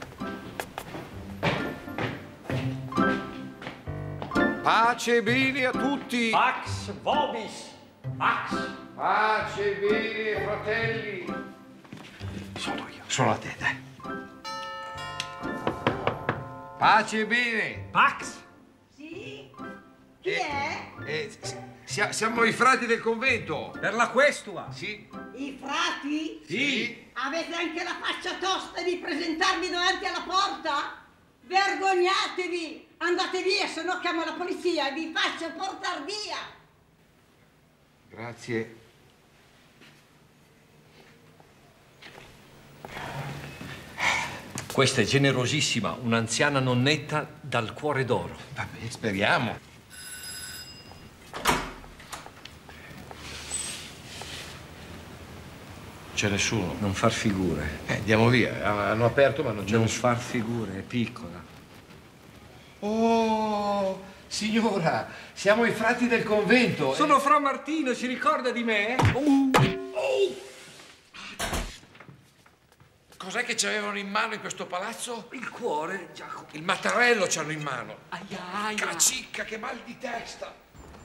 Pace e bene a tutti! Pax vobis! Pax! Pace e bene, fratelli! Sono io, sono a te, dai. Pace e bene! Pax! Sì? Chi è? Eh, sia- siamo i frati del convento. Per la questua? Sì. I frati? Sì. Avete anche la faccia tosta di presentarvi davanti alla porta? Vergognatevi! Andate via, se no chiamo la polizia e vi faccio portar via! Grazie. Questa è generosissima, un'anziana nonnetta dal cuore d'oro. Vabbè, speriamo. C'è nessuno. Non far figure. Eh, andiamo via. Hanno aperto ma non c'è Non nessuno. far figure, è piccola. Oh, signora, siamo i frati del convento. Sono Fra Martino, si ricorda di me? Uh. Oh. Cos'è che ci avevano in mano in questo palazzo? Il cuore, Giacomo. Il mattarello c'hanno in mano. Aia, aia. Cacicca, che mal di testa.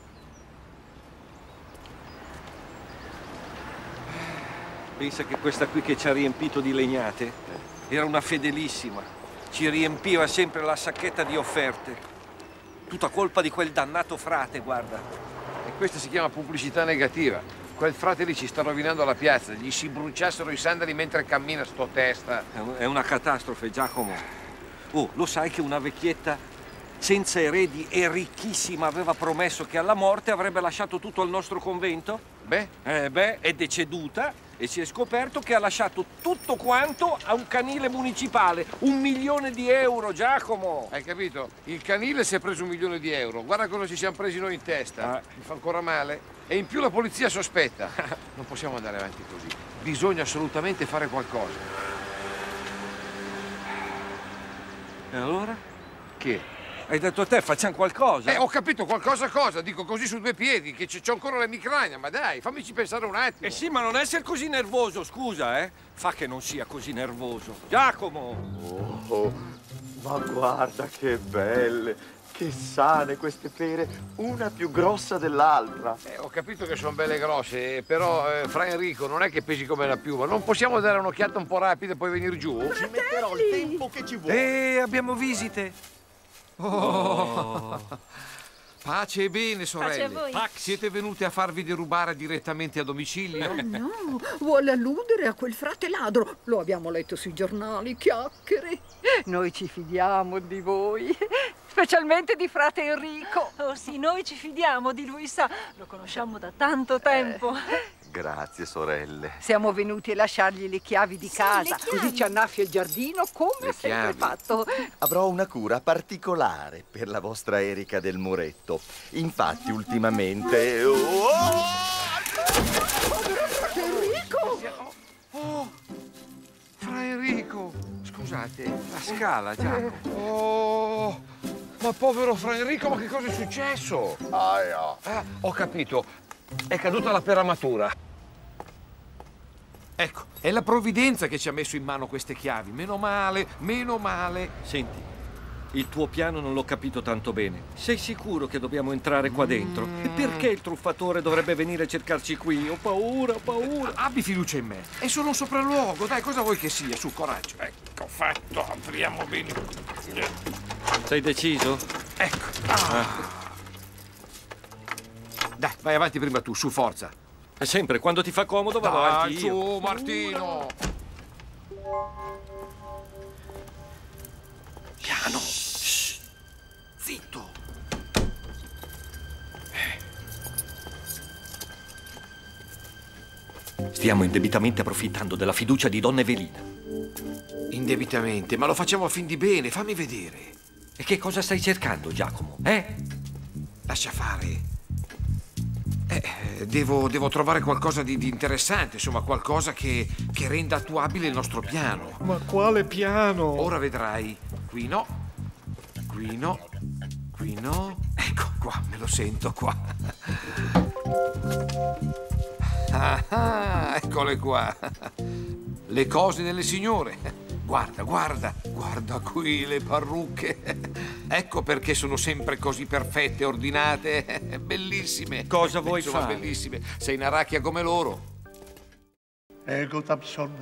Pensa che questa qui che ci ha riempito di legnate era una fedelissima. Ci riempiva sempre la sacchetta di offerte. Tutta colpa di quel dannato frate, guarda. E questa si chiama pubblicità negativa. Quel frate lì ci sta rovinando la piazza. Gli si bruciassero i sandali mentre cammina, sto testa. È un- È una catastrofe, Giacomo. Oh, lo sai che una vecchietta senza eredi e ricchissima aveva promesso che alla morte avrebbe lasciato tutto al nostro convento? Beh? Eh beh, è deceduta e si è scoperto che ha lasciato tutto quanto a un canile municipale. Un milione di euro, Giacomo! Hai capito? Il canile si è preso un milione di euro. Guarda cosa ci siamo presi noi in testa. Ah. Mi fa ancora male. E in più la polizia sospetta. Non possiamo andare avanti così. Bisogna assolutamente fare qualcosa. E allora? Che? Hai detto a te, facciamo qualcosa? Eh, ho capito qualcosa cosa, dico così su due piedi, che c'ho ancora l'emicrania, ma dai, fammici pensare un attimo. Eh sì, ma non essere così nervoso, scusa, eh? Fa che non sia così nervoso. Giacomo! Oh, ma guarda che belle, che sane queste pere, una più grossa dell'altra. Eh, ho capito che sono belle grosse, però eh, Fra Enrico non è che pesi come la piuma. Non possiamo dare un'occhiata un po' rapida e poi venire giù? Ci metterò il tempo che ci vuole. Eh, abbiamo visite. Oh. Pace e bene, sorelle. Pace a voi. Pax, siete venuti a farvi derubare direttamente a domicilio? No, vuole alludere a quel frate ladro. Lo abbiamo letto sui giornali, chiacchiere. Noi ci fidiamo di voi, specialmente di frate Enrico. Oh sì, noi ci fidiamo di lui, sa. Lo conosciamo da tanto tempo. Grazie, sorelle. Siamo venuti a lasciargli le chiavi di Sì, casa, le chiavi. così ci annaffia il giardino come Le ha sempre chiavi. fatto. Avrò una cura particolare per la vostra Erika del Muretto. Infatti, ultimamente... Oh! Enrico! Oh, fra Enrico! Scusate, la scala, Giacomo. Oh, ma povero fra Enrico, ma che cosa è successo? Ah, eh, ho capito. È caduta la peramatura. Ecco, è la provvidenza che ci ha messo in mano queste chiavi. Meno male, meno male. Senti, il tuo piano non l'ho capito tanto bene. Sei sicuro che dobbiamo entrare qua dentro? E perché il truffatore dovrebbe venire a cercarci qui? Ho paura, ho paura. Abbi fiducia in me. È solo un sopralluogo. Dai, cosa vuoi che sia? Su, coraggio. Ecco, fatto. Apriamo bene. Sei deciso? Ecco. Ah. Dai, vai avanti prima tu, su, forza. E sempre, quando ti fa comodo vado Dai, avanti io. su, Martino. Piano. Shh. Zitto. Stiamo indebitamente approfittando della fiducia di donna Evelina. Indebitamente, ma lo facciamo a fin di bene, fammi vedere. E che cosa stai cercando, Giacomo? Eh? Lascia fare. Eh, devo, devo trovare qualcosa di, di interessante, insomma, qualcosa che, che renda attuabile il nostro piano. Ma quale piano? Ora vedrai. Qui no, qui no, qui no. Ecco qua, me lo sento qua. Ah, ah, eccole qua. Le cose delle signore. Guarda, guarda, guarda qui le parrucche. Ecco perché sono sempre così perfette, ordinate, bellissime. Cosa vuoi Insomma, fare? bellissime. Sei una racchia come loro. Ego t'absorbo.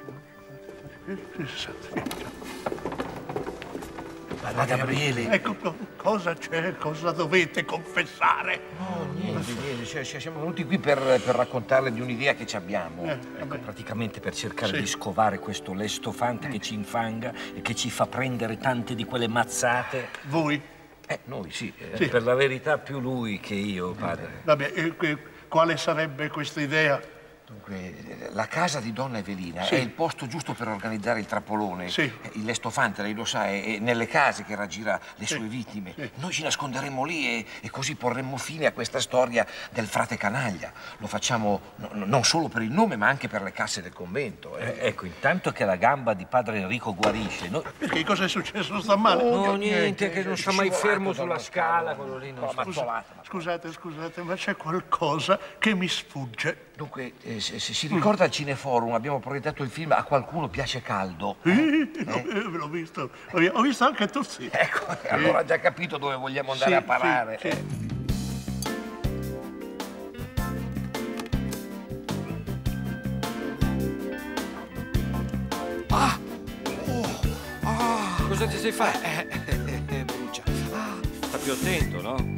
Ma Gabriele. Ecco, co- cosa c'è? Cosa dovete confessare? No, niente, niente. Cioè, cioè, siamo venuti qui per, per raccontarle di un'idea che ci abbiamo. Eh, Ecco, praticamente per cercare Sì. di scovare questo lestofante che ci infanga e che ci fa prendere tante di quelle mazzate. Voi? Eh, noi sì. eh, Sì. Per la verità più lui che io, padre. Vabbè, e que- quale sarebbe questa idea? Dunque, la casa di donna Evelina Sì. è il posto giusto per organizzare il trappolone. Sì. Il lestofante, lei lo sa, è, è nelle case che raggira le Sì. sue vittime. Sì. Noi ci nasconderemo lì e, e così porremmo fine a questa storia del frate canaglia. Lo facciamo no- no- non solo per il nome, ma anche per le casse del convento. Eh, ecco, intanto che la gamba di padre Enrico guarisce, noi... Perché cosa è successo? Sta male? No, niente, che non sta mai fermo sulla scala, quello lì non sta... Scusa- Scusate, scusate, ma c'è qualcosa che mi sfugge. Dunque, eh, se, se si ricorda al Cineforum, abbiamo proiettato il film A qualcuno piace caldo. Eh, eh, l'ho visto, ho visto anche Tozzi. Ecco, allora ha già capito dove vogliamo andare Sì, a parare. sì, sì. Ah! Oh! Ah! Cosa ti sei fatto? Eh, eh, eh, brucia. Ah! Sta più attento, no?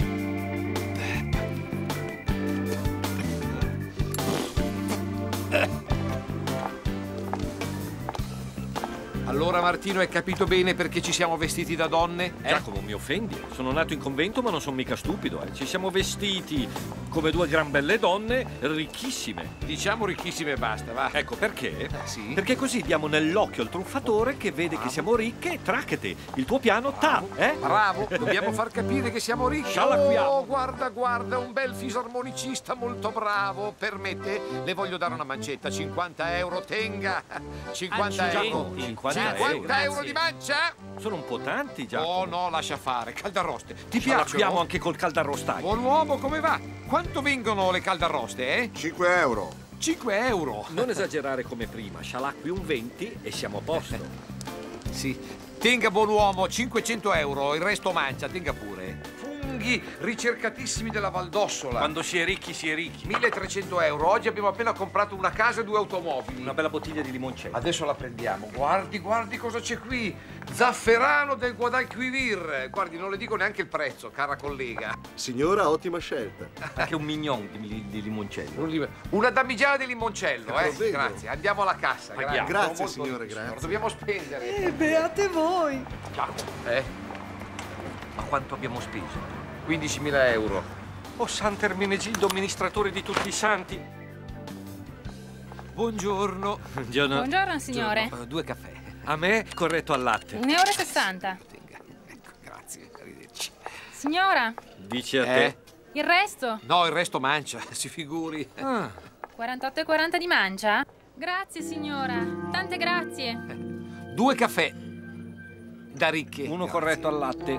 Allora Martino, hai capito bene perché ci siamo vestiti da donne? Eh? Giacomo, mi offendi? Sono nato in convento ma non sono mica stupido, eh. Ci siamo vestiti come due gran belle donne, ricchissime. Diciamo ricchissime e basta, va. Ecco, perché? Eh, sì. Perché così diamo nell'occhio al truffatore che vede che siamo ricche e tracchete. Il tuo piano ta, eh? Bravo, dobbiamo far capire che siamo ricchi. Scialacquiamo. Oh, guarda, guarda, un bel fisarmonicista molto bravo. Permette? Le voglio dare una mancetta, cinquanta euro, tenga. cinquanta euro. cinquanta cinquanta euro Grazie. di mancia? Sono un po' tanti, Giacomo. Oh no, lascia fare, caldarroste. Ti Scialacquiamo piacciono? anche col caldarrostaio. Buon uomo, come va? Quanto vengono le caldarroste, eh? cinque euro. cinque euro. Non esagerare come prima, scialacqui un venti e siamo a posto. Sì. Tenga, buon uomo, cinquecento euro, il resto mancia, tenga pure. funghi ricercatissimi della Valdossola. Quando si è ricchi, si è ricchi. milletrecento euro. Oggi abbiamo appena comprato una casa e due automobili. Una bella bottiglia di limoncello. Adesso la prendiamo. Guardi, guardi cosa c'è qui. Zafferano del Guadalquivir. Guardi, non le dico neanche il prezzo, cara collega. Signora, ottima scelta. Anche un mignon di, di limoncello. Una damigiana di limoncello, Che eh? provvedo. Grazie. Andiamo alla cassa. Andiamo. Grazie, Grazie, Molto signore, ricchi, grazie. Dobbiamo spendere. Eh, beate voi. Ciao. Eh? Ma quanto abbiamo speso? quindicimila euro. Oh Sant'Ermenegildo, amministratore di tutti i santi. Buongiorno. Buongiorno. Buongiorno, signore. Buongiorno. Uh, due caffè. A me corretto al latte. un euro e sessanta. Grazie, arrivederci. Signora, Dici a Eh? te? il resto? No, il resto mancia, si figuri. Ah. quarantotto e quaranta di mancia? Grazie, signora. Tante grazie. Due caffè. Da ricche. Uno corretto al latte.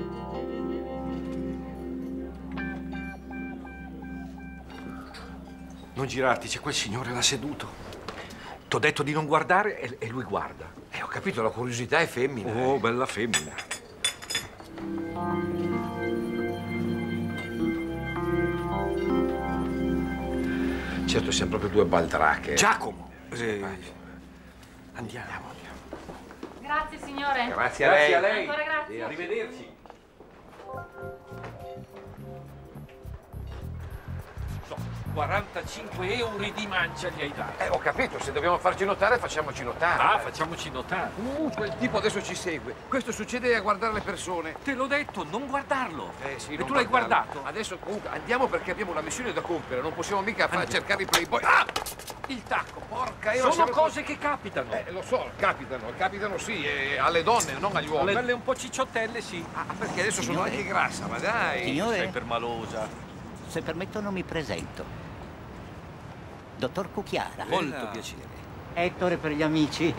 Non girarti, c'è quel signore là seduto. T'ho detto di non guardare e, e lui guarda. Eh, ho capito, la curiosità è femmina. Oh, bella femmina. Certo, siamo proprio due baldrache. Giacomo! Eh, andiamo. Grazie, signore. Grazie a lei. Grazie a lei. Ancora grazie. E arrivederci. So, quarantacinque euro di mancia gli hai dato. Eh, ho capito, se dobbiamo farci notare, facciamoci notare. Ah, facciamoci notare. Uh, quel tipo adesso ci segue. Questo succede a guardare le persone. Te l'ho detto, non guardarlo. Eh sì, E non tu l'hai guardarlo. guardato? Adesso comunque andiamo perché abbiamo una missione da compiere. Non possiamo mica far cercare i playboy. Ah! Il tacco, porca io. Sono siamo- cose che capitano. Eh, lo so, capitano, capitano sì, eh, alle donne, non agli uomini. Quelle un po' cicciottelle, sì. Ah, perché adesso sono Signore? anche grassa, ma dai. Signore? Sei permalosa. Se permettono mi presento. Dottor Cucchiara. Molto piacere. Ettore per gli amici.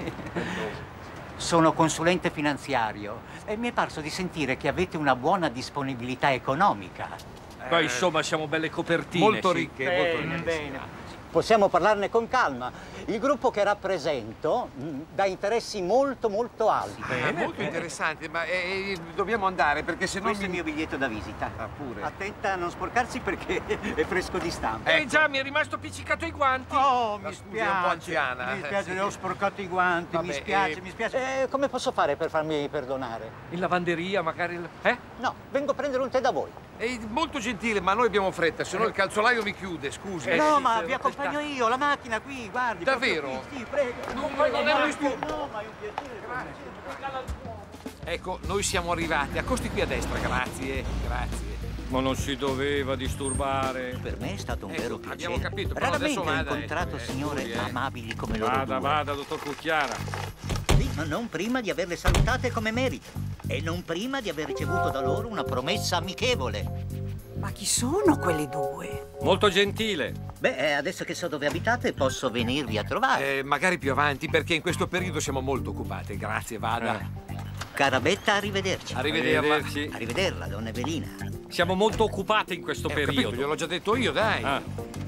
Sono consulente finanziario e mi è parso di sentire che avete una buona disponibilità economica. Poi insomma siamo belle copertine. Molto sì. ricche, Bene, molto ricche. bene. Possiamo parlarne con calma. Il gruppo che rappresento mh, dà interessi molto molto alti. Ah, molto interessante, ma eh, eh, dobbiamo andare perché se no Questo è il mi... mio biglietto da visita. Ah, pure. Attenta a non sporcarsi perché è fresco di stampa. Eh già, mi è rimasto appiccicato ai guanti. Oh, La mi scusi, è un po' anziana, Mi eh, spiace, sì. le ho sporcato i guanti, mi Vabbè, spiace, eh, mi spiace. Eh, come posso fare per farmi perdonare? In lavanderia, magari. il- Eh? No, vengo a prendere un tè da voi. È molto gentile, ma noi abbiamo fretta, se no il calzolaio mi chiude, scusi. Eh, no, sì, ma sì, vi accompagno io, la macchina qui, guardi. Davvero? proprio qui, Sì, prego. Non No, voglio no, vedere no, il tuo- No, ma è un piacere. Ecco, noi siamo arrivati. Accosti qui a destra, grazie, grazie. Ma non si doveva disturbare. Per me è stato un Ecco, vero abbiamo piacere. capito, però Raramente adesso ho vada, incontrato eh, signore scusi, eh. amabili come loro Vada, due. vada, dottor Cucchiara. Sì, ma non prima di averle salutate come merito. E non prima di aver ricevuto da loro una promessa amichevole. Ma chi sono quelle due? Molto gentile. Beh, eh, adesso che so dove abitate, posso venirvi a trovare. Eh, magari più avanti, perché in questo periodo siamo molto occupate. Grazie, vada. Carabetta, arrivederci. Arrivederla. Arrivederci. Arrivederla, donna Evelina. Siamo molto occupate in questo Eh, ho capito, periodo. gliel'ho già detto io, dai. Ah.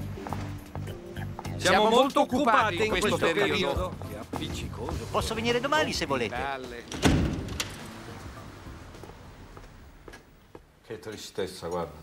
Siamo, molto occupati in questo periodo. periodo. Che appiccicoso. Posso venire domani se volete. Dalle. Che tristezza, guarda.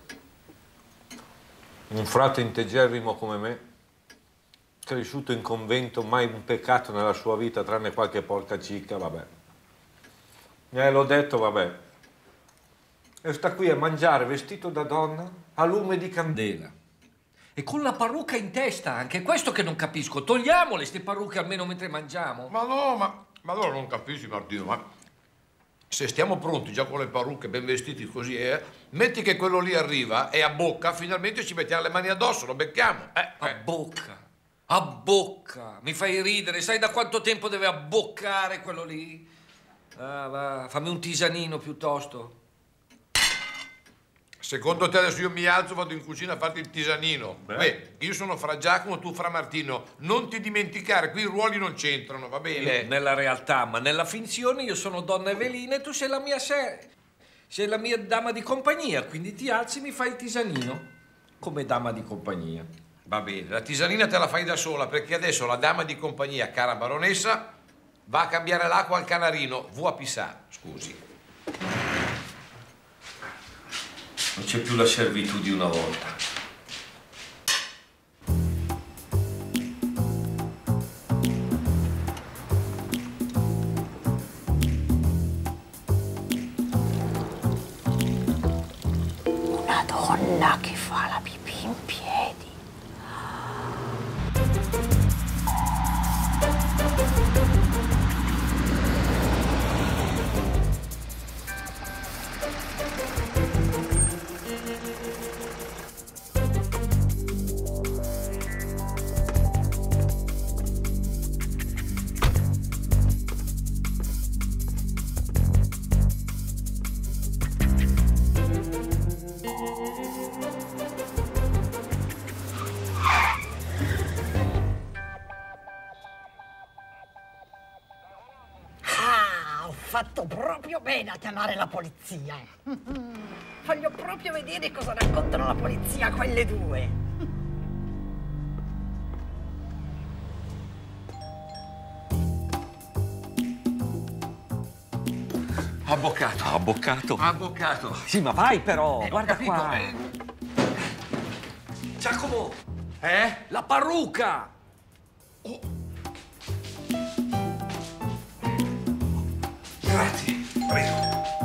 Un frate integerrimo come me, cresciuto in convento, mai un peccato nella sua vita, tranne qualche porca cicca, vabbè. Eh, l'ho detto, vabbè. E sta qui a mangiare vestito da donna, a lume di candela. E con la parrucca in testa, anche questo che non capisco. Togliamole ste parrucche almeno mentre mangiamo. Ma no, ma, ma allora non capisci, Martino, ma se stiamo pronti già con le parrucche ben vestiti così, eh, metti che quello lì arriva e a bocca, finalmente ci mettiamo le mani addosso, lo becchiamo. Eh, A eh. bocca, a bocca. Mi fai ridere, sai da quanto tempo deve abboccare quello lì? Ah, va, fammi un tisanino piuttosto. Secondo te adesso io mi alzo, vado in cucina a farti il tisanino. Beh, Beh io sono fra Giacomo, tu fra Martino. Non ti dimenticare, qui i ruoli non c'entrano, va bene? Nella realtà, ma nella finzione io sono donna Evelina e tu sei la mia se... sei la mia dama di compagnia, quindi ti alzi e mi fai il tisanino come dama di compagnia. Va bene, la tisanina te la fai da sola, perché adesso la dama di compagnia, cara baronessa, va a cambiare l'acqua al canarino. Vu a pissà, scusi. Non c'è più la servitù di una volta. Una donna che fa la pipì in piedi. Ah, ho fatto proprio bene a chiamare la polizia. Voglio proprio vedere cosa raccontano la polizia quelle due. Avvocato. Avvocato? Avvocato. Sì, ma vai però, Eh, ho guarda capito, qua. eh. Giacomo! Eh? La parrucca! Oh. Grazie, prego.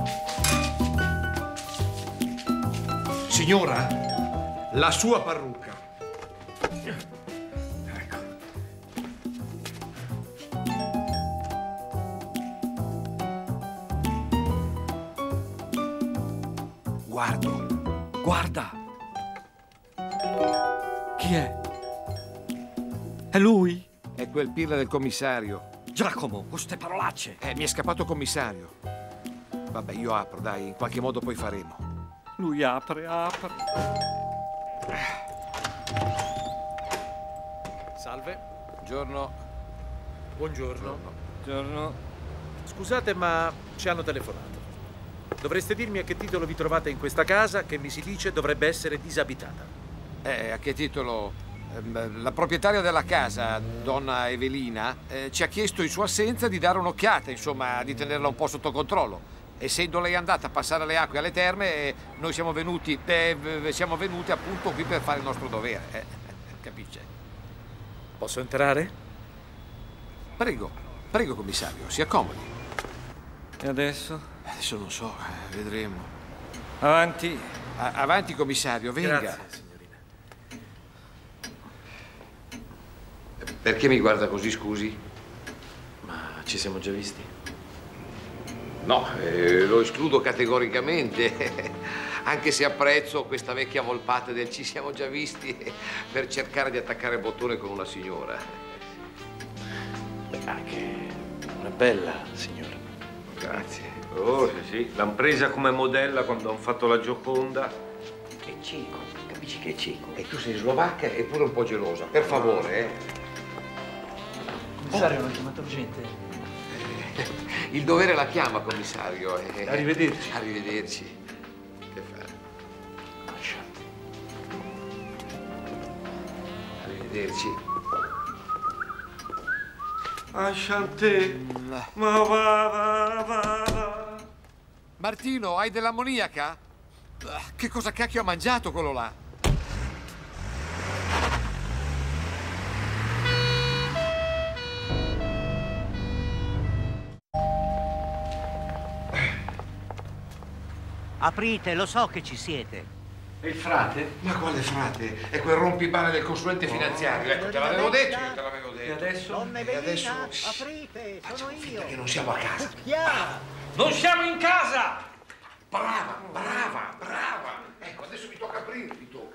Signora, la sua parrucca. Ecco. Guardo, guarda! Chi è? È lui? È quel pirla del commissario. Giacomo, queste parolacce! Eh, mi è scappato commissario. Vabbè, io apro, dai, in qualche modo poi faremo. Lui apre, apre. Salve. Buongiorno. Buongiorno. Buongiorno. Scusate, ma ci hanno telefonato. Dovreste dirmi a che titolo vi trovate in questa casa che mi si dice dovrebbe essere disabitata. Eh, a che titolo? Ehm, La proprietaria della casa, donna Evelina, eh, ci ha chiesto in sua assenza di dare un'occhiata, insomma, di tenerla un po' sotto controllo. Essendo lei andata a passare le acque alle terme, eh, noi siamo venuti, eh, siamo venuti appunto qui per fare il nostro dovere. Eh, capisce? Posso entrare? Prego, prego commissario, si accomodi. E adesso? Adesso non so, eh, vedremo. Avanti. A- avanti commissario, venga. Grazie, signorina. Perché mi guarda così, scusi? Ma ci siamo già visti? No, eh, lo escludo categoricamente, anche se apprezzo questa vecchia volpata del ci siamo già visti per cercare di attaccare il bottone con una signora. Beh, anche una bella signora. Grazie. Oh, sì, sì. L'han presa come modella quando hanno fatto la Gioconda. Che cico, capisci che cico? E tu sei slovacca e pure un po' gelosa, per favore, eh. Commissario, l'ho chiamato urgente. Il dovere la chiama, commissario. eh. Arrivederci. Arrivederci. Che fa? Arrivederci. Enchanté. Ma va, va, va, va. Martino, hai dell'ammoniaca? Ah, Che cosa cacchio ha mangiato quello là? Aprite, lo so che ci siete. E il frate? Ma quale frate? È quel rompipane del consulente finanziario. Ecco, te l'avevo detto, io te l'avevo detto. E adesso? Donna E adesso? Evelina, aprite, sono io. Che non siamo a casa. Chiara. Non siamo in casa! Brava, brava, brava. Ecco, adesso mi tocca aprire, mi tocca.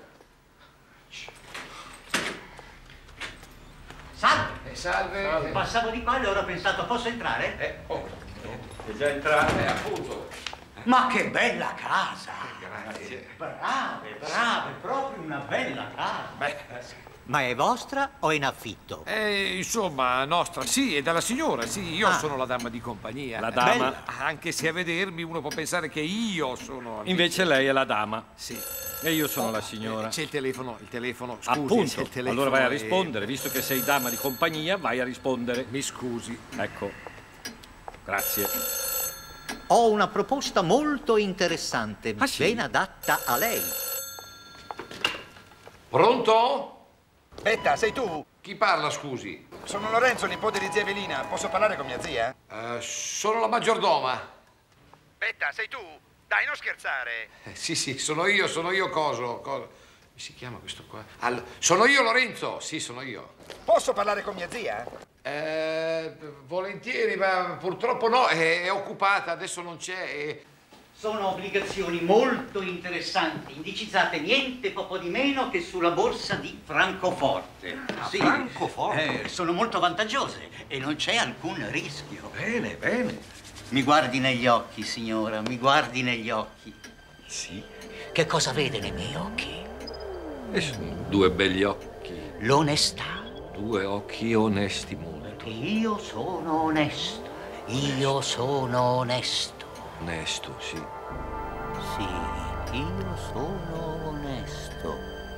Salve. Eh, salve. Salve. Passavo di qua e ora ho pensato, posso entrare? Eh, oh. È già entrato. Eh, appunto. Ma che bella casa! Grazie. Brave, brave, proprio una bella casa. Beh. Ma è vostra o in affitto? Eh, insomma, nostra, sì, è dalla signora, sì, io Ah. sono la dama di compagnia. La dama? Bella. Anche se a vedermi uno può pensare che io sono... Invece lei è la dama. Sì. E io sono la signora. C'è il telefono, il telefono, scusi. Appunto. c'è il telefono Allora vai a e- rispondere, visto che sei dama di compagnia, vai a rispondere. Mi scusi. Ecco. Grazie. Ho una proposta molto interessante, Ah, sì? ben adatta a lei. Pronto? Betta, sei tu? Chi parla, scusi? Sono Lorenzo, nipote di zia Evelina. Posso parlare con mia zia? Eh, sono la maggiordoma. Betta, sei tu? Dai, non scherzare. Eh, sì, sì, sono io, sono io coso. coso. Come si chiama questo qua? All- sono io Lorenzo, sì, sono io. Posso parlare con mia zia? Eh, volentieri, ma purtroppo no, è, è occupata, adesso non c'è. E... Sono obbligazioni molto interessanti, indicizzate niente poco di meno che sulla borsa di Francoforte. Ah, Sì, Francoforte? eh, sono molto vantaggiose e non c'è alcun rischio. Bene, bene. Mi guardi negli occhi, signora, mi guardi negli occhi. Sì. Che cosa vede nei miei occhi? E sono due belli occhi. L'onestà. Due occhi onesti molto. Io sono onesto. Io sono onesto. Onesto, sì. Sì, io sono onesto.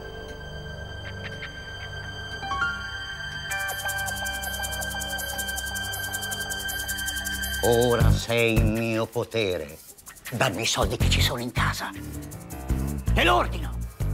Ora sei in mio potere. Dammi i soldi che ci sono in casa. Te l'ordino.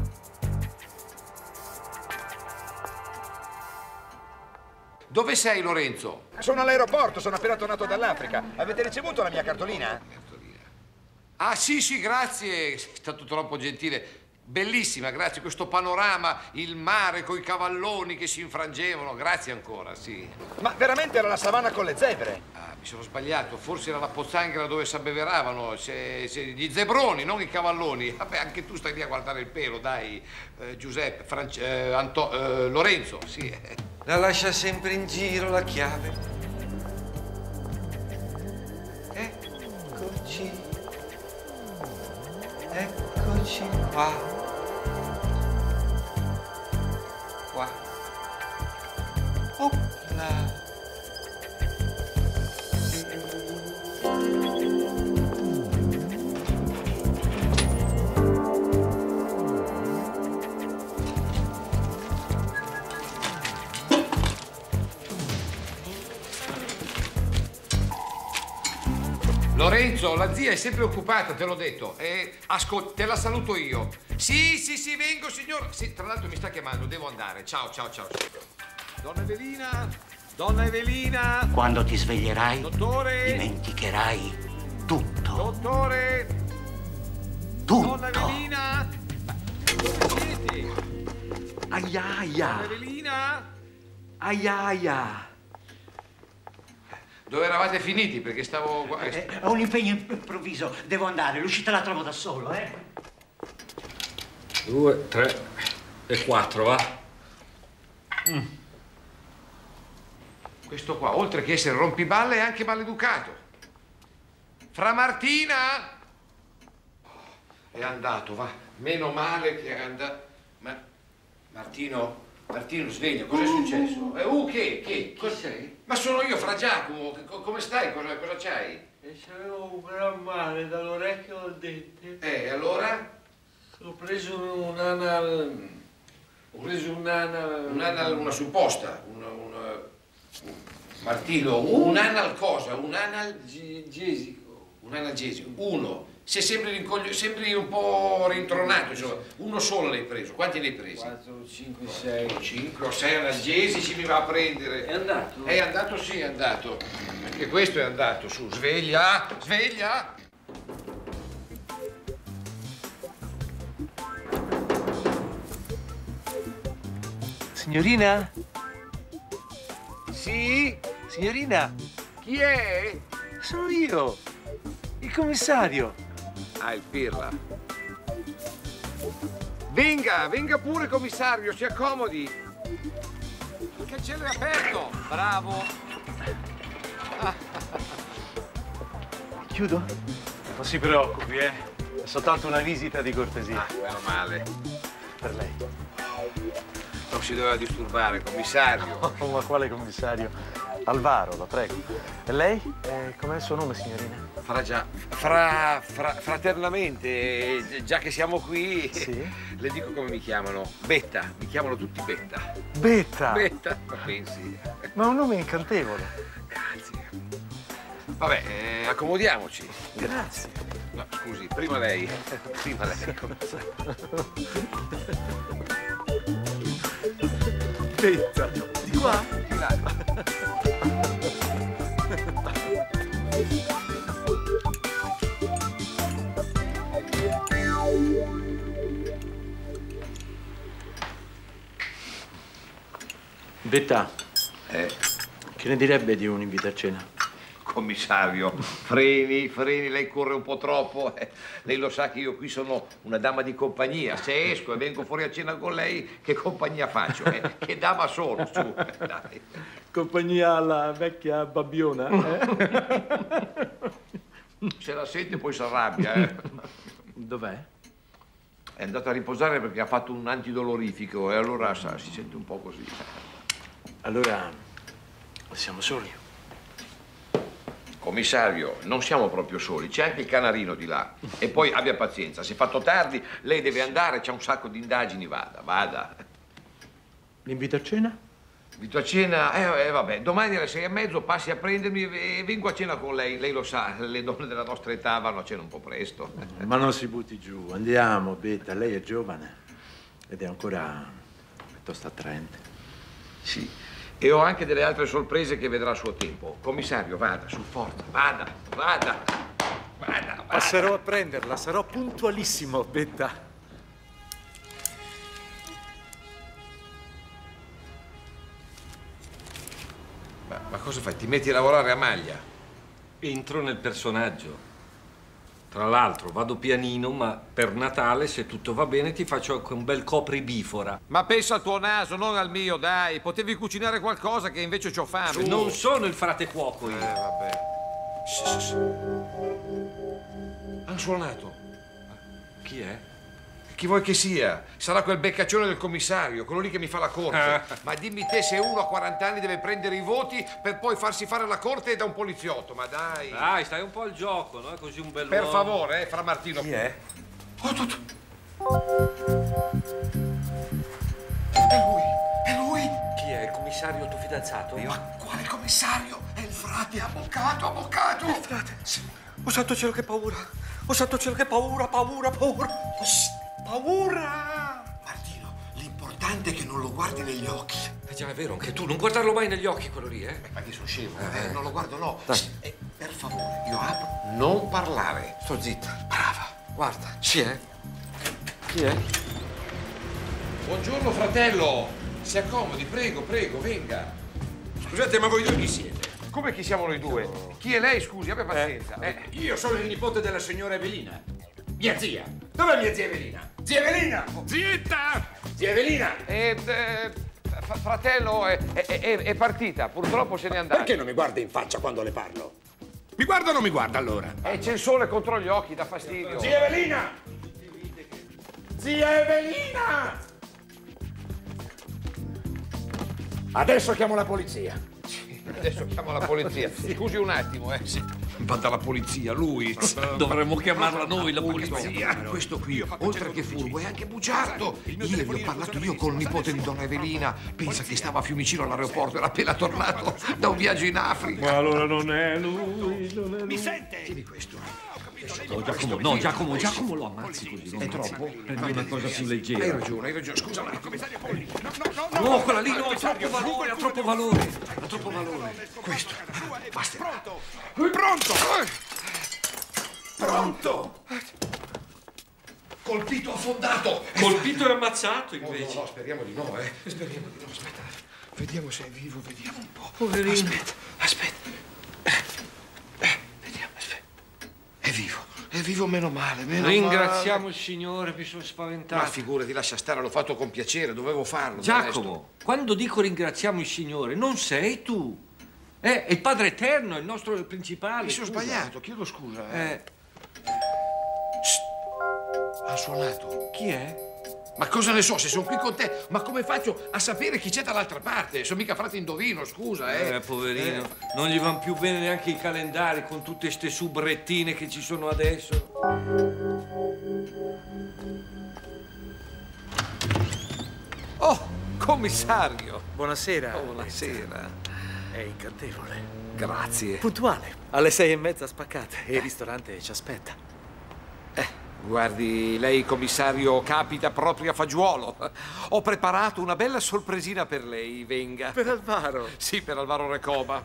Dove sei, Lorenzo? Sono all'aeroporto, sono appena tornato dall'Africa. Avete ricevuto la mia cartolina? Ah, sì, sì, grazie. È stato troppo gentile. Bellissima, grazie. Questo panorama, il mare con i cavalloni che si infrangevano. Grazie ancora, sì. Ma veramente era la savana con le zebre? Ah, mi sono sbagliato. Forse era la pozzanghera dove si abbeveravano. Se, se, gli zebroni, non i cavalloni. Vabbè, anche tu stai lì a guardare il pelo, dai. Eh, Giuseppe, France, eh, Anto, eh, Lorenzo, sì. La lascia sempre in giro la chiave. Eccoci. Eccoci qua. Qua. Opla. Lorenzo, la zia è sempre occupata, te l'ho detto. E ascolta, te la saluto io. Sì, sì, sì, vengo, signora. Sì, tra l'altro mi sta chiamando, devo andare. Ciao, ciao, ciao. Donna Evelina, donna Evelina. Quando ti sveglierai, dottore, dimenticherai tutto. Dottore. Tutto. Donna Evelina. Dove siete? Aia, aia. Donna Evelina. Aia, aia. Dove eravate finiti? Perché stavo... Eh, ho un impegno improvviso, devo andare, l'uscita la trovo da solo, eh? Due, tre e quattro, va? Mm. Questo qua, oltre che essere rompiballe, è anche maleducato. Fra Martina! È andato, va. Meno male che è andato. Ma... Martino, Martino, sveglia, cos'è successo? Eh, uh, che? Che? Chi sei? Ma sono io, Fra Giacomo. Come stai? Cosa, cosa c'hai? E c'avevo un gran male dall'orecchio al dente. Eh, e allora? Ho preso un'anal... Ho preso un'anal... Un'anal, una supposta. Una, una... Martino, un anal cosa? Un analgesico. Un analgesico. Uno. Se sembri, rincoglio... sembri un po' rintronato, insomma. Uno solo l'hai preso. Quanti ne hai presi? quattro, cinque, sei. cinque o sei analgesici mi va a prendere. È andato? È andato, sì, è andato. Anche questo è andato. Su, sveglia, sveglia. Signorina? Sì? Signorina? Chi è? Sono io, il commissario. Ah, il pirla. Venga, venga pure, commissario, si accomodi. Il cancello è aperto. Bravo. Chiudo? Non si preoccupi, eh. È soltanto una visita di cortesia. Ah, meno male. Per lei. Non si doveva disturbare, commissario. Oh, ma quale commissario? Alvaro, la prego. E lei? Eh, com'è il suo nome, signorina? Fra già, fra, fra, fraternamente, già che siamo qui, sì? Le dico come mi chiamano. Betta, mi chiamano tutti Betta. Betta? Betta, ma pensi? Ma è un nome incantevole. Grazie. Vabbè, eh, accomodiamoci. Grazie. No, scusi, prima lei. Prima lei. Aspetta, di qua? Di là. Betta, Eh, che ne direbbe di un'invito a cena? commissario, freni, freni, lei corre un po' troppo. Eh, lei lo sa che io qui sono una dama di compagnia. Se esco e vengo fuori a cena con lei, che compagnia faccio? Eh, che dama sono, su, dai. Compagnia alla vecchia babbiona, eh? Se la sente poi si arrabbia, eh. Dov'è? È andata a riposare perché ha fatto un antidolorifico e allora sa, si sente un po' così. Allora, siamo soli. Commissario, non siamo proprio soli, c'è anche il canarino di là. E poi abbia pazienza, si è fatto tardi, lei deve andare, c'è un sacco di indagini, vada, vada. L'invito a cena? Invito a cena, eh, eh vabbè, domani alle sei e mezzo passi a prendermi e, e vengo a cena con lei. Lei lo sa, le donne della nostra età vanno a cena un po' presto. Ma non si butti giù, andiamo, Betta, lei è giovane ed è ancora piuttosto attraente. Sì. E ho anche delle altre sorprese che vedrà a suo tempo. Commissario, vada, su, forza, vada, vada, vada, vada. Passerò a prenderla, sarò puntualissimo, Betta. Ma, ma cosa fai? Ti metti a lavorare a maglia? Entro nel personaggio. Tra l'altro vado pianino, ma per Natale, se tutto va bene, ti faccio anche un bel copribifora. Ma pensa al tuo naso, non al mio, dai. Potevi cucinare qualcosa che invece c'ho fame. Su. Non sono il frate cuoco io. Eh, vabbè. Shh, shh, shh. Han suonato. Chi è? Chi vuoi che sia? Sarà quel beccaccione del commissario, quello lì che mi fa la corte. Ah. Ma dimmi te se uno a quaranta anni deve prendere i voti per poi farsi fare la corte da un poliziotto, ma dai. Dai, stai un po' al gioco, no? È così un bel Per uomo. favore, eh, Fra Martino. Chi è? Oh, tu, tu. È lui, è lui. Chi è? Il commissario tuo fidanzato? Ma quale commissario? È il frate, avvocato, avvocato. Il frate. Oh santo cielo, che paura. Oh santo cielo, che paura, paura, paura. Paura! Martino, l'importante è che non lo guardi negli occhi. È già, è vero, anche tu. Non guardarlo mai negli occhi, quello lì, eh? Ma che sono scemo, eh, non lo guardo, no. Dai. Eh, per favore, io apro. Non parlare. Sto zitta. Brava. Guarda. Chi è? Chi è? Buongiorno, fratello. Si accomodi, prego, prego, venga. Scusate, ma voi due chi siete? Come chi siamo noi due? Chi è lei, scusi? Abbia pazienza. Eh. Io sono il nipote della signora Evelina. Mia zia. Dov'è mia zia Evelina? Zia Evelina! Zitta! Zia Evelina! Eh, eh, f- fratello, è, è, è, è partita. Purtroppo se n'è andata. Perché non mi guarda in faccia quando le parlo? Mi guarda o non mi guarda allora? Eh, c'è il sole contro gli occhi, dà fastidio. Zia Evelina! Zia Evelina! Adesso chiamo la polizia. Adesso chiamo la polizia. Scusi un attimo, eh. Vada la polizia, lui. Dovremmo chiamarla noi, la polizia. Questo qui, oltre che furbo, è anche bugiardo. Ieri ho parlato io col nipote di donna Evelina. Pensa che stava a Fiumicino all'aeroporto, era appena tornato da un viaggio in Africa. Ma allora non è lui, non è lui. Mi sente? Tieni questo. No, Giacomo, no, Giacomo, Giacomo lo ammazzi così. È troppo? Prendi una cosa più leggera. Hai ragione, hai ragione. Scusa un attimo. Commissario Polli. No, no, no, No, quella lì no, ha troppo valore, ha troppo valore. Ha troppo valore. Questo. Basta. Pronto? Pronto? Pronto? Colpito affondato. Colpito e ammazzato, Oh, invece. no, no, speriamo di no, eh. Speriamo di no. Aspetta. Vediamo se è vivo, vediamo un po'. Poverino. Aspetta, aspetta. Eh, eh, vediamo, aspetta. È vivo, è vivo, meno male, meno Ringraziamo male. il Signore, mi sono spaventato. Ma figurati, lascia stare, l'ho fatto con piacere, dovevo farlo. del Giacomo, quando dico ringraziamo il Signore, non sei tu. Eh, è il Padre Eterno, è il nostro principale. Mi sono scusa. sbagliato, chiedo scusa. Eh. Eh, Ha suonato. chi è? Ma cosa ne so, se sono qui con te, ma come faccio a sapere chi c'è dall'altra parte? Sono mica frate indovino, scusa, eh. Eh, poverino, Eh. non gli vanno più bene neanche i calendari con tutte ste subrettine che ci sono adesso. Oh, commissario. Buonasera. Oh, buonasera. È incantevole. Grazie. Puntuale. Alle sei e mezza spaccate e il ristorante ci aspetta. Eh, guardi, lei, commissario, capita proprio a fagiolo. Ho preparato una bella sorpresina per lei, venga. Per Alvaro? Sì, per Alvaro Recoba.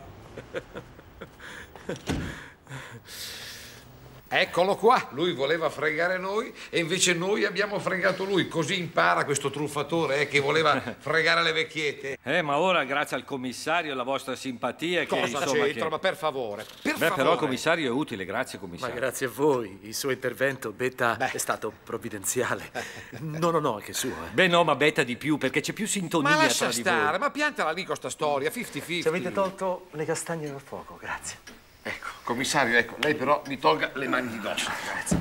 Eccolo qua, lui voleva fregare noi e invece noi abbiamo fregato lui. Così impara questo truffatore eh, che voleva fregare le vecchiette. Eh, ma ora, grazie al commissario e alla vostra simpatia... Cosa che, insomma, c'entra? che... Ma per favore, per Beh, favore. però il commissario è utile, grazie commissario. Ma grazie a voi, il suo intervento, Betta, Beh. è stato provvidenziale. No, no, no, anche suo. Eh. Beh, no, ma Betta di più, perché c'è più sintonia ma lascia tra di stare, voi. ma piantala lì con sta storia, cinquanta cinquanta. Ci avete tolto le castagne dal fuoco, grazie. Ecco, commissario, ecco, lei però mi tolga le mani di dosso. Grazie.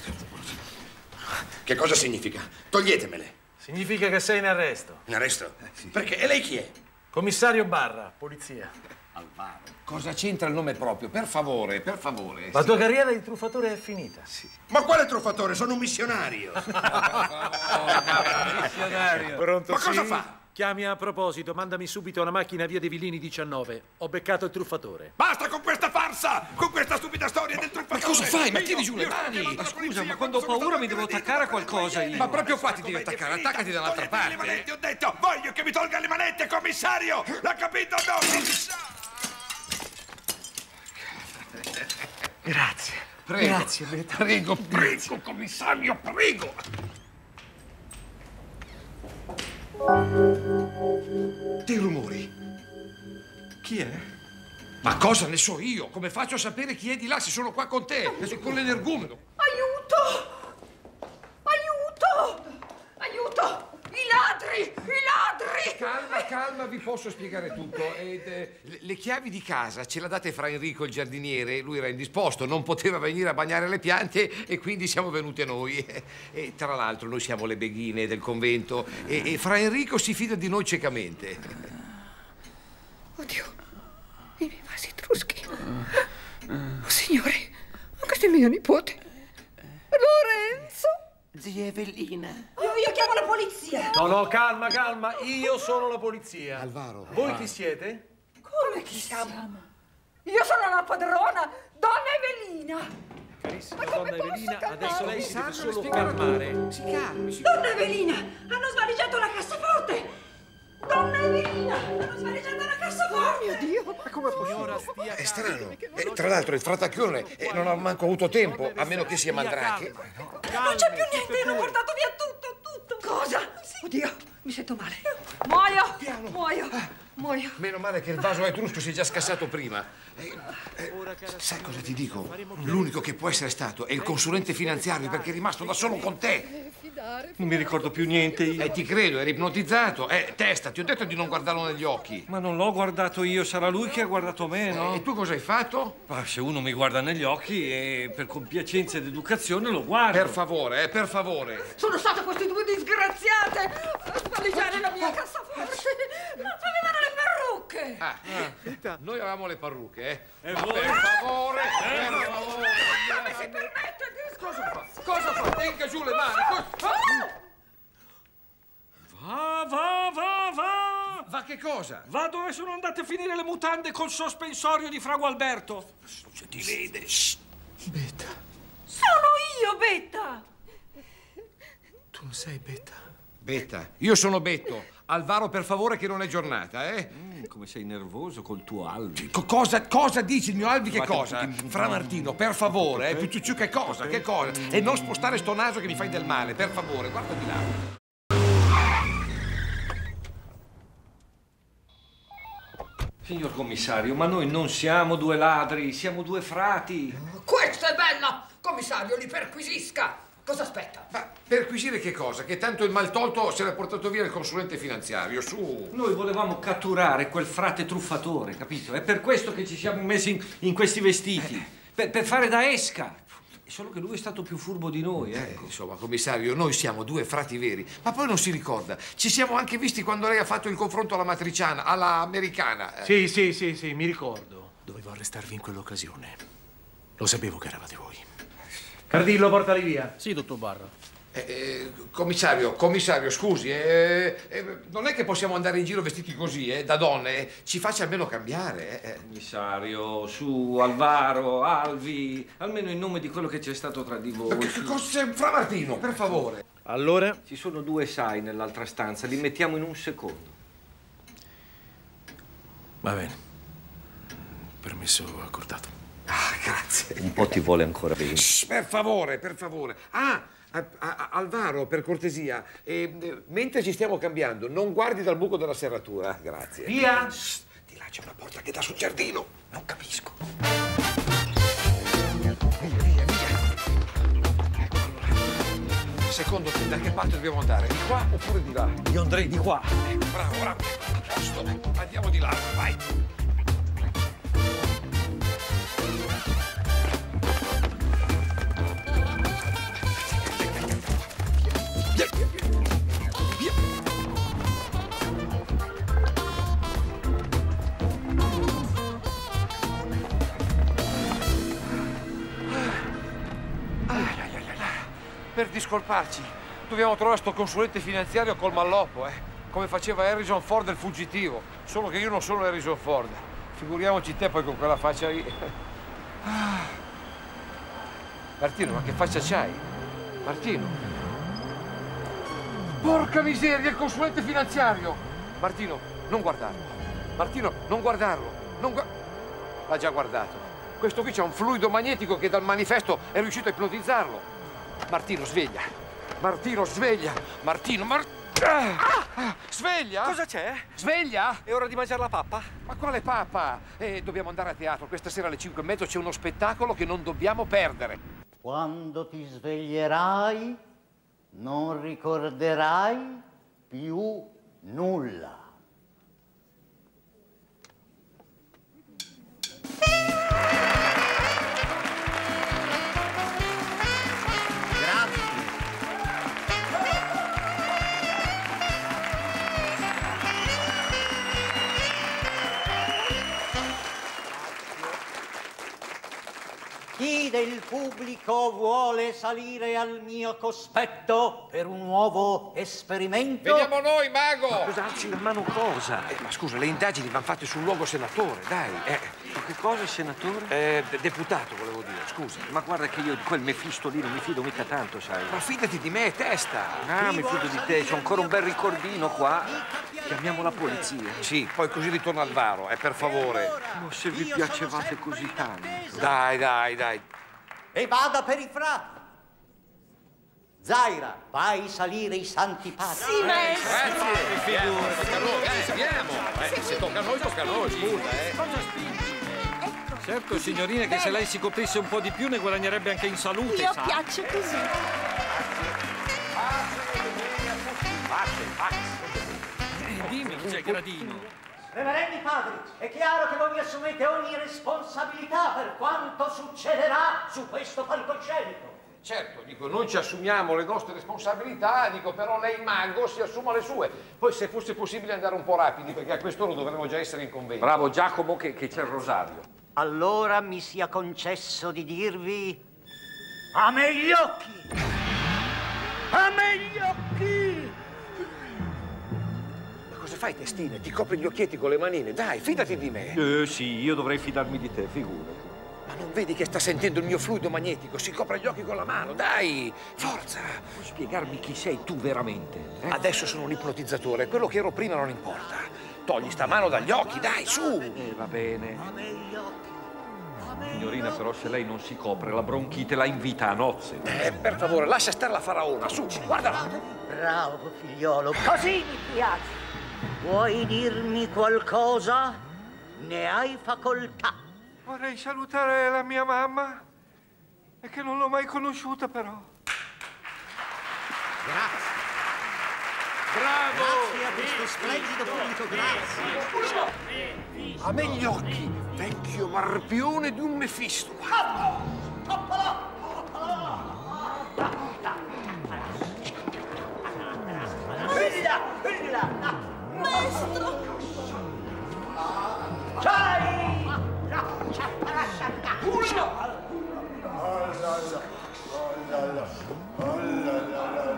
Che cosa significa? Toglietemele. Significa che sei in arresto. In arresto? Eh, sì. Perché? E lei chi è? Commissario Barra, polizia. Alvaro. Cosa c'entra il nome proprio? Per favore, per favore. La tua carriera di truffatore è finita. Sì. Ma quale truffatore? Sono un missionario. Missionario. Pronto, Ma sì? cosa fa? Chiami a proposito, mandami subito una macchina via De Villini diciannove. Ho beccato il truffatore. Basta con questa farsa! Con questa stupida storia del truffatore! Ma cosa fai? Ma Io- tieni giù le io sto mani! chiamando la Scusa, polizia ma quando ho sono paura stato mi devo aggredito attaccare a da qualcosa quei io. Ma proprio qua ti devi Commedia attaccare, finita. attaccati dall'altra Toglietemi le parte. manette, ho detto! Voglio che mi tolga le manette, commissario! L'ha capito, no? Grazie. Prego. Grazie, Betta. Prego, prego, commissario, prego! Dei rumori. Chi è? Ma cosa ne so io? Come faccio a sapere chi è di là se sono qua con te? Con l'energumeno. Aiuto! Aiuto! Aiuto! I ladri! I ladri! Calma, calma, vi posso spiegare tutto. Ed, eh, le- le chiavi di casa ce le ha date Fra Enrico, il giardiniere. Lui era indisposto, non poteva venire a bagnare le piante e quindi siamo venuti noi. E, e tra l'altro noi siamo le beghine del convento e, e Fra Enrico si fida di noi ciecamente. Oddio, i miei vasi etruschi. Oh, signore, ma questo è mio nipote. Lorenzo! Zia Evelina. Io, io chiamo la polizia. No, no, calma, calma. Io sono la polizia. Alvaro. Voi chi siete? Come chi siamo? Io sono la padrona, donna Evelina. Carissima Ma come donna posso Evelina, calmare? adesso lei si deve Sanno, solo spiegalo tu. calmare. Si calmi, si Donna Evelina, hanno svaligiato la cassaforte. Donna Evelina, hanno svaligiato la cassaforte. Mio Dio, ma come posso? Signora, stia È calma. strano. E tra l'altro il fratacchione eh, non ha manco avuto tempo, a meno che sia Mandrake. Non c'è più niente, hanno portato via tutto, tutto. Cosa? Oddio, mi sento male. Muoio, muoio, muoio. Meno male che il vaso etrusco si è già scassato prima. Eh, eh, sai cosa ti dico? L'unico che può essere stato è il consulente finanziario perché è rimasto da solo con te. Non mi ricordo più niente io. E ti credo, eri ipnotizzato. Eh, testa, ti ho detto di non guardarlo negli occhi. Ma non l'ho guardato io, sarà lui che ha guardato me, no? E tu cosa hai fatto? Ma se uno mi guarda negli occhi e per compiacenza ed educazione lo guardo. Per favore, eh, per favore. Sono state queste due disgraziate a spalleggiare la mia cassaforte. Avevano le parrucche. Ah, noi avevamo le parrucche, eh. E Ma voi? per favore, per favore. Come si permette di... Cosa fa? Cosa fa? Tenga giù le mani. Co- Va, va, va, va! Va che cosa? Va dove sono andate a finire le mutande col sospensorio di Fra Gualberto. Se ti vede. Betta, Sono io, Betta. tu non sei Betta. Betta, io sono Betto. Alvaro, per favore, che non è giornata, eh? Mm, come sei nervoso col tuo Albi. Co- cosa, cosa dici il mio Albi? Che Fate cosa? tutti- Fra Martino, per favore, eh? Più, più, più, che cosa? Che cosa? E non spostare sto naso che mi fai del male, per favore, guarda di là. Signor commissario, ma noi non siamo due ladri, siamo due frati. Questa è bella! Commissario, li perquisisca! Cosa aspetta? Ma perquisire che cosa? Che tanto il mal tolto se l'ha portato via il consulente finanziario, su! Noi volevamo catturare quel frate truffatore, capito? È per questo che ci siamo messi in, in questi vestiti, per, per fare da esca. Solo che lui è stato più furbo di noi, ecco. Eh, insomma, commissario, noi siamo due frati veri, ma poi non si ricorda. Ci siamo anche visti quando lei ha fatto il confronto alla matriciana, alla americana. Eh. Sì, sì, sì, sì, mi ricordo. Dovevo arrestarvi in quell'occasione. Lo sapevo che eravate voi. Cardillo, portali via. Sì, dottor Barra. Eh, eh, commissario, commissario, scusi, eh, eh, non è che possiamo andare in giro vestiti così, eh, da donne, eh, ci faccia almeno cambiare. Eh. Commissario, su, Alvaro, Alvi, almeno il nome di quello che c'è stato tra di voi. Che cosa, Fra Martino, per favore. Allora? Ci sono due sai nell'altra stanza, li mettiamo in un secondo. Va bene. Permesso accordato. Ah, grazie. Un po' ti vuole ancora bene. Shh, per favore, per favore. Ah! A, a, Alvaro, per cortesia, eh, eh, mentre ci stiamo cambiando, non guardi dal buco della serratura, grazie. Via! Shh, di là c'è una porta che dà sul giardino. Non capisco. Via, via, via. Ecco, allora. Secondo te, da che parte dobbiamo andare? Di qua oppure di là? Io andrei di qua. Ecco, bravo, bravo. A posto. Andiamo di là, vai. Per discolparci, dobbiamo trovare sto consulente finanziario col malloppo, eh? Come faceva Harrison Ford del fuggitivo. Solo che io non sono Harrison Ford. Figuriamoci te poi con quella faccia lì. Ah. Martino, ma che faccia c'hai? Martino. Porca miseria, il consulente finanziario! Martino, non guardarlo. Martino, non guardarlo. Non gua... L'ha già guardato. Questo qui c'ha un fluido magnetico che dal manifesto è riuscito a ipnotizzarlo. Martino, sveglia! Martino, sveglia! Martino, Mar... Ah! Ah! Sveglia! Cosa c'è? Sveglia! È ora di mangiare la pappa? Ma quale pappa? Eh, dobbiamo andare a teatro. Questa sera alle cinque e mezzo c'è uno spettacolo che non dobbiamo perdere. Quando ti sveglierai, non ricorderai più nulla. Chi del pubblico vuole salire al mio cospetto per un nuovo esperimento? Vediamo noi, mago! Ma cosa alzi la mano cosa? Eh, ma scusa, le indagini vanno fatte sul luogo senatore, dai. Eh. Che cosa, senatore? Eh, deputato, volevo dire, scusa. Ma guarda che io di quel Mefisto lì non mi fido mica tanto, sai. Ma fidati di me, testa! Ah, mi fido di te, c'ho ancora un bel ricordino qua. Chiamiamo la polizia. Sì, poi così ritorna Alvaro, eh, per favore. Ma se vi piacevate così tanto. Dai, dai, dai. E vada per i frati. Zaira, fai salire i santi padri. Sì, maestro. Grazie, figurati, tocca a noi, eh, andiamo. Eh, se tocca a noi, tocca a noi, scusa, eh. Cosa spingi? Certo, signorina, che se lei si coprisse un po' di più ne guadagnerebbe anche in salute, Io sa? piaccio così. Eh, dimmi chi c'è il gradino. Reverendi padri, è chiaro che voi vi assumete ogni responsabilità per quanto succederà su questo palcoscenico. Certo, dico, noi ci assumiamo le nostre responsabilità, dico, però lei, mago, si assuma le sue. Poi, se fosse possibile, andare un po' rapidi, perché a quest'ora dovremmo già essere in convento. Bravo Giacomo, che, che c'è il rosario. Allora mi sia concesso di dirvi: a me gli occhi! A me gli occhi! Ma cosa fai, testine? Ti copri gli occhietti con le manine? Dai, fidati di me. Eh sì, io dovrei fidarmi di te, figurati. Ma non vedi che sta sentendo il mio fluido magnetico? Si copre gli occhi con la mano, dai! Forza! Puoi spiegarmi chi sei tu veramente? Eh? Adesso sono un ipnotizzatore, quello che ero prima non importa. Togli sta mano dagli occhi, dai, su! Eh, va bene. A me gli occhi! Signorina, però se lei non si copre, la bronchite la invita a nozze. Eh, per favore, lascia stare la faraona, su, guardala! Bravo, figliolo, così mi piace! Vuoi dirmi qualcosa? Ne hai facoltà. Vorrei salutare la mia mamma, e che non l'ho mai conosciuta però. Grazie. Bravo! Grazie a questo splendido pubblico, grazie. A me gli occhi, vecchio marpione di un Mefisto. Vedi là, vedi là. Maestro! Dai! Oh là là, oh là là, oh là là.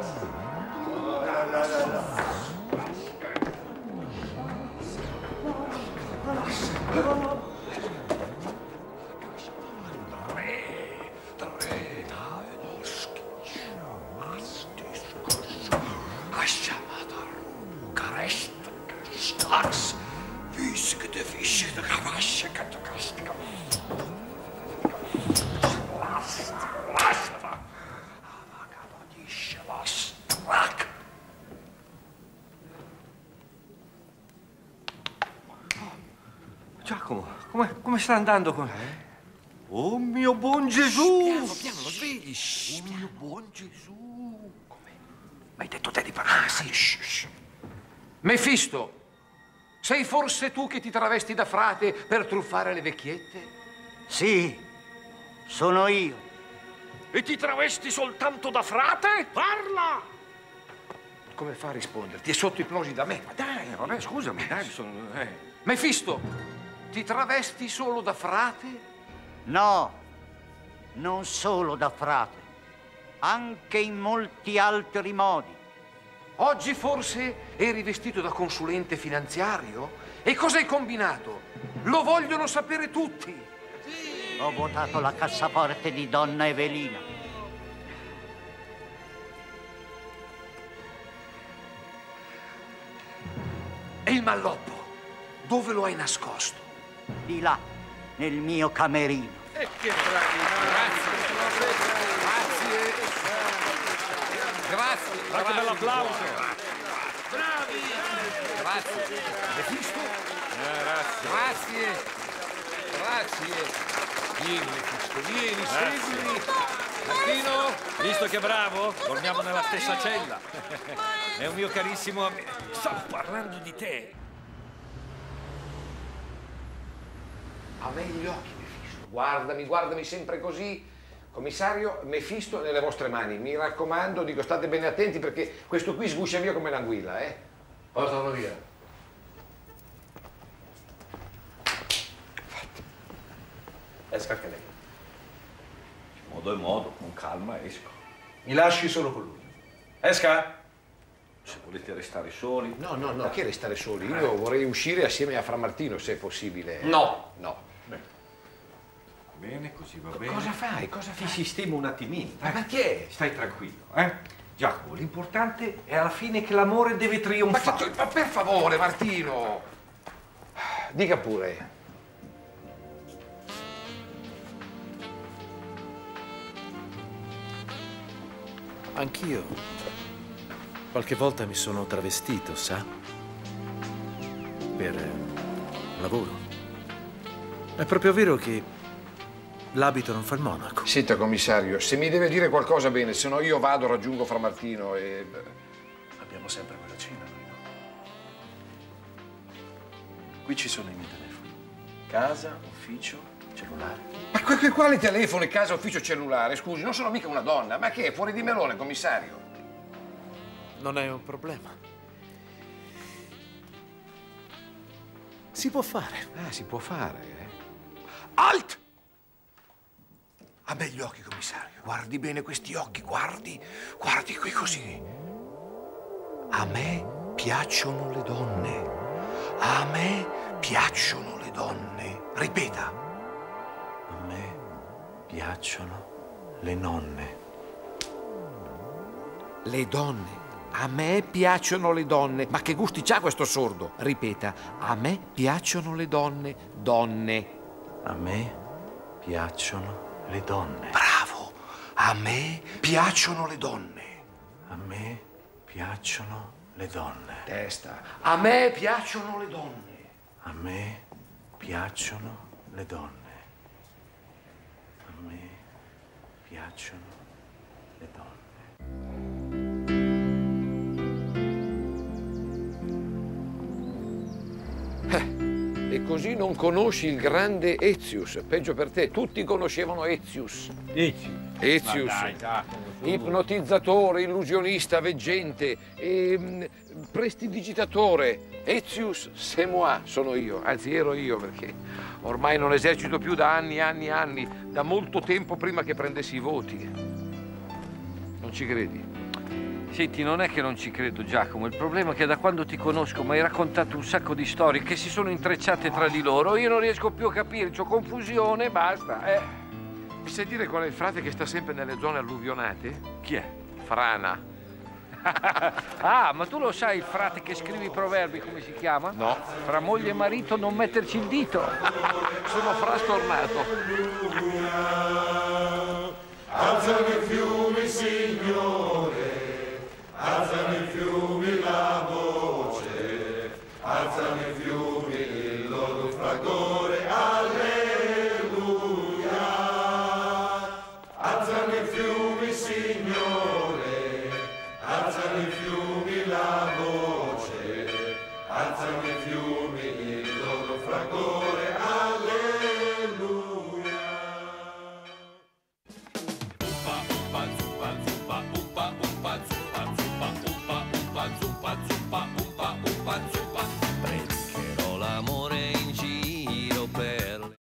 Giacomo, come, come sta andando con... Oh mio buon Gesù! Piano, piano, lo svegli. Oh mio buon Gesù! Come? M'hai detto te di parlare? Ah, sì. Shh, shh. Mefisto, sei forse tu che ti travesti da frate per truffare le vecchiette? Sì, sono io. E ti travesti soltanto da frate? Parla! Come fa a risponderti? È sotto ipnosi da me. Ma dai, vabbè, scusami, dai, sono... Eh. Mefisto, ti travesti solo da frate? No, non solo da frate, anche in molti altri modi. Oggi forse eri vestito da consulente finanziario? E cosa hai combinato? Lo vogliono sapere tutti. Sì. Ho votato la cassaforte di donna Evelina. E il malloppo? Dove lo hai nascosto? Di là, nel mio camerino. E che bravi! Grazie! Grazie! Grazie! Grazie per l'applauso! Bravi! Grazie! Mefisto? Eh, grazie! Grazie! Grazie! Vieni, Mefisto, vieni, seguimi! Martino! Visto che bravo? Dormiamo nella stessa cella. È un mio carissimo amico. Stavo parlando di te. A me gli occhi, Mefisto. Guardami, guardami sempre così. Commissario, Mefisto nelle vostre mani. Mi raccomando, dico, state bene attenti perché questo qui sguscia via come l'anguilla, eh? Portalo via. Esca anche lei. Modo e modo, con calma esco. Mi lasci solo con lui. Esca! Se volete restare soli. No, no, no, che restare soli? Io vorrei uscire assieme a Fra Martino, se è possibile. No. No. Beh. Bene, così va bene. Cosa fai? Cosa fai? Ti sistemo un attimino. Ma perché? Stai tranquillo, eh? Giacomo, l'importante è alla fine che l'amore deve trionfare. Ma, che, ma per favore, Martino! Dica pure. Anch'io qualche volta mi sono travestito, sa? Per eh, lavoro. È proprio vero che l'abito non fa il monaco. Senta, commissario, se mi deve dire qualcosa bene, se no io vado, raggiungo Fra Martino e... Abbiamo sempre quella cena, noi no? Qui ci sono i miei telefoni. Casa, ufficio, cellulare. Ma que quale telefono, casa, ufficio, cellulare? Scusi, non sono mica una donna. Ma che è? Fuori di melone, commissario? Non è un problema. Si può fare. Ah, si può fare, eh? Alt! A me gli occhi, commissario. Guardi bene questi occhi, guardi. Guardi qui così. A me piacciono le donne. A me piacciono le donne. Ripeta. A me piacciono le nonne. Le donne. A me piacciono le donne. Ma che gusti c'ha questo sordo? Ripeta. A me piacciono le donne. Donne. A me piacciono le donne. Bravo. A me piacciono le donne. A me piacciono le donne. Testa. A me piacciono le donne. A me piacciono le donne. A me piacciono le donne. E così non conosci il grande Ezius. Peggio per te, tutti conoscevano Ezius. Dici? Ezius, dai, Giacomo, su. Ipnotizzatore, illusionista, veggente, e, prestidigitatore. Ezius, c'est moi, sono io, anzi ero io perché ormai non esercito più da anni, anni, anni, da molto tempo prima che prendessi i voti. Non ci credi? Senti, non è che non ci credo, Giacomo. Il problema è che da quando ti conosco mi hai raccontato un sacco di storie che si sono intrecciate tra di loro. Io non riesco più a capire, c'ho confusione, basta. Eh. Mi sai dire qual è il frate che sta sempre nelle zone alluvionate? Chi è? Frana. Ah, ma tu lo sai il frate che scrive i proverbi, come si chiama? No. Fra moglie e marito non metterci il dito. Sono frastornato. Alzano i fiumi, Signore, alzano i fiumi la voce, alzano i fiumi il loro fragore. i fiumi il loro fragore.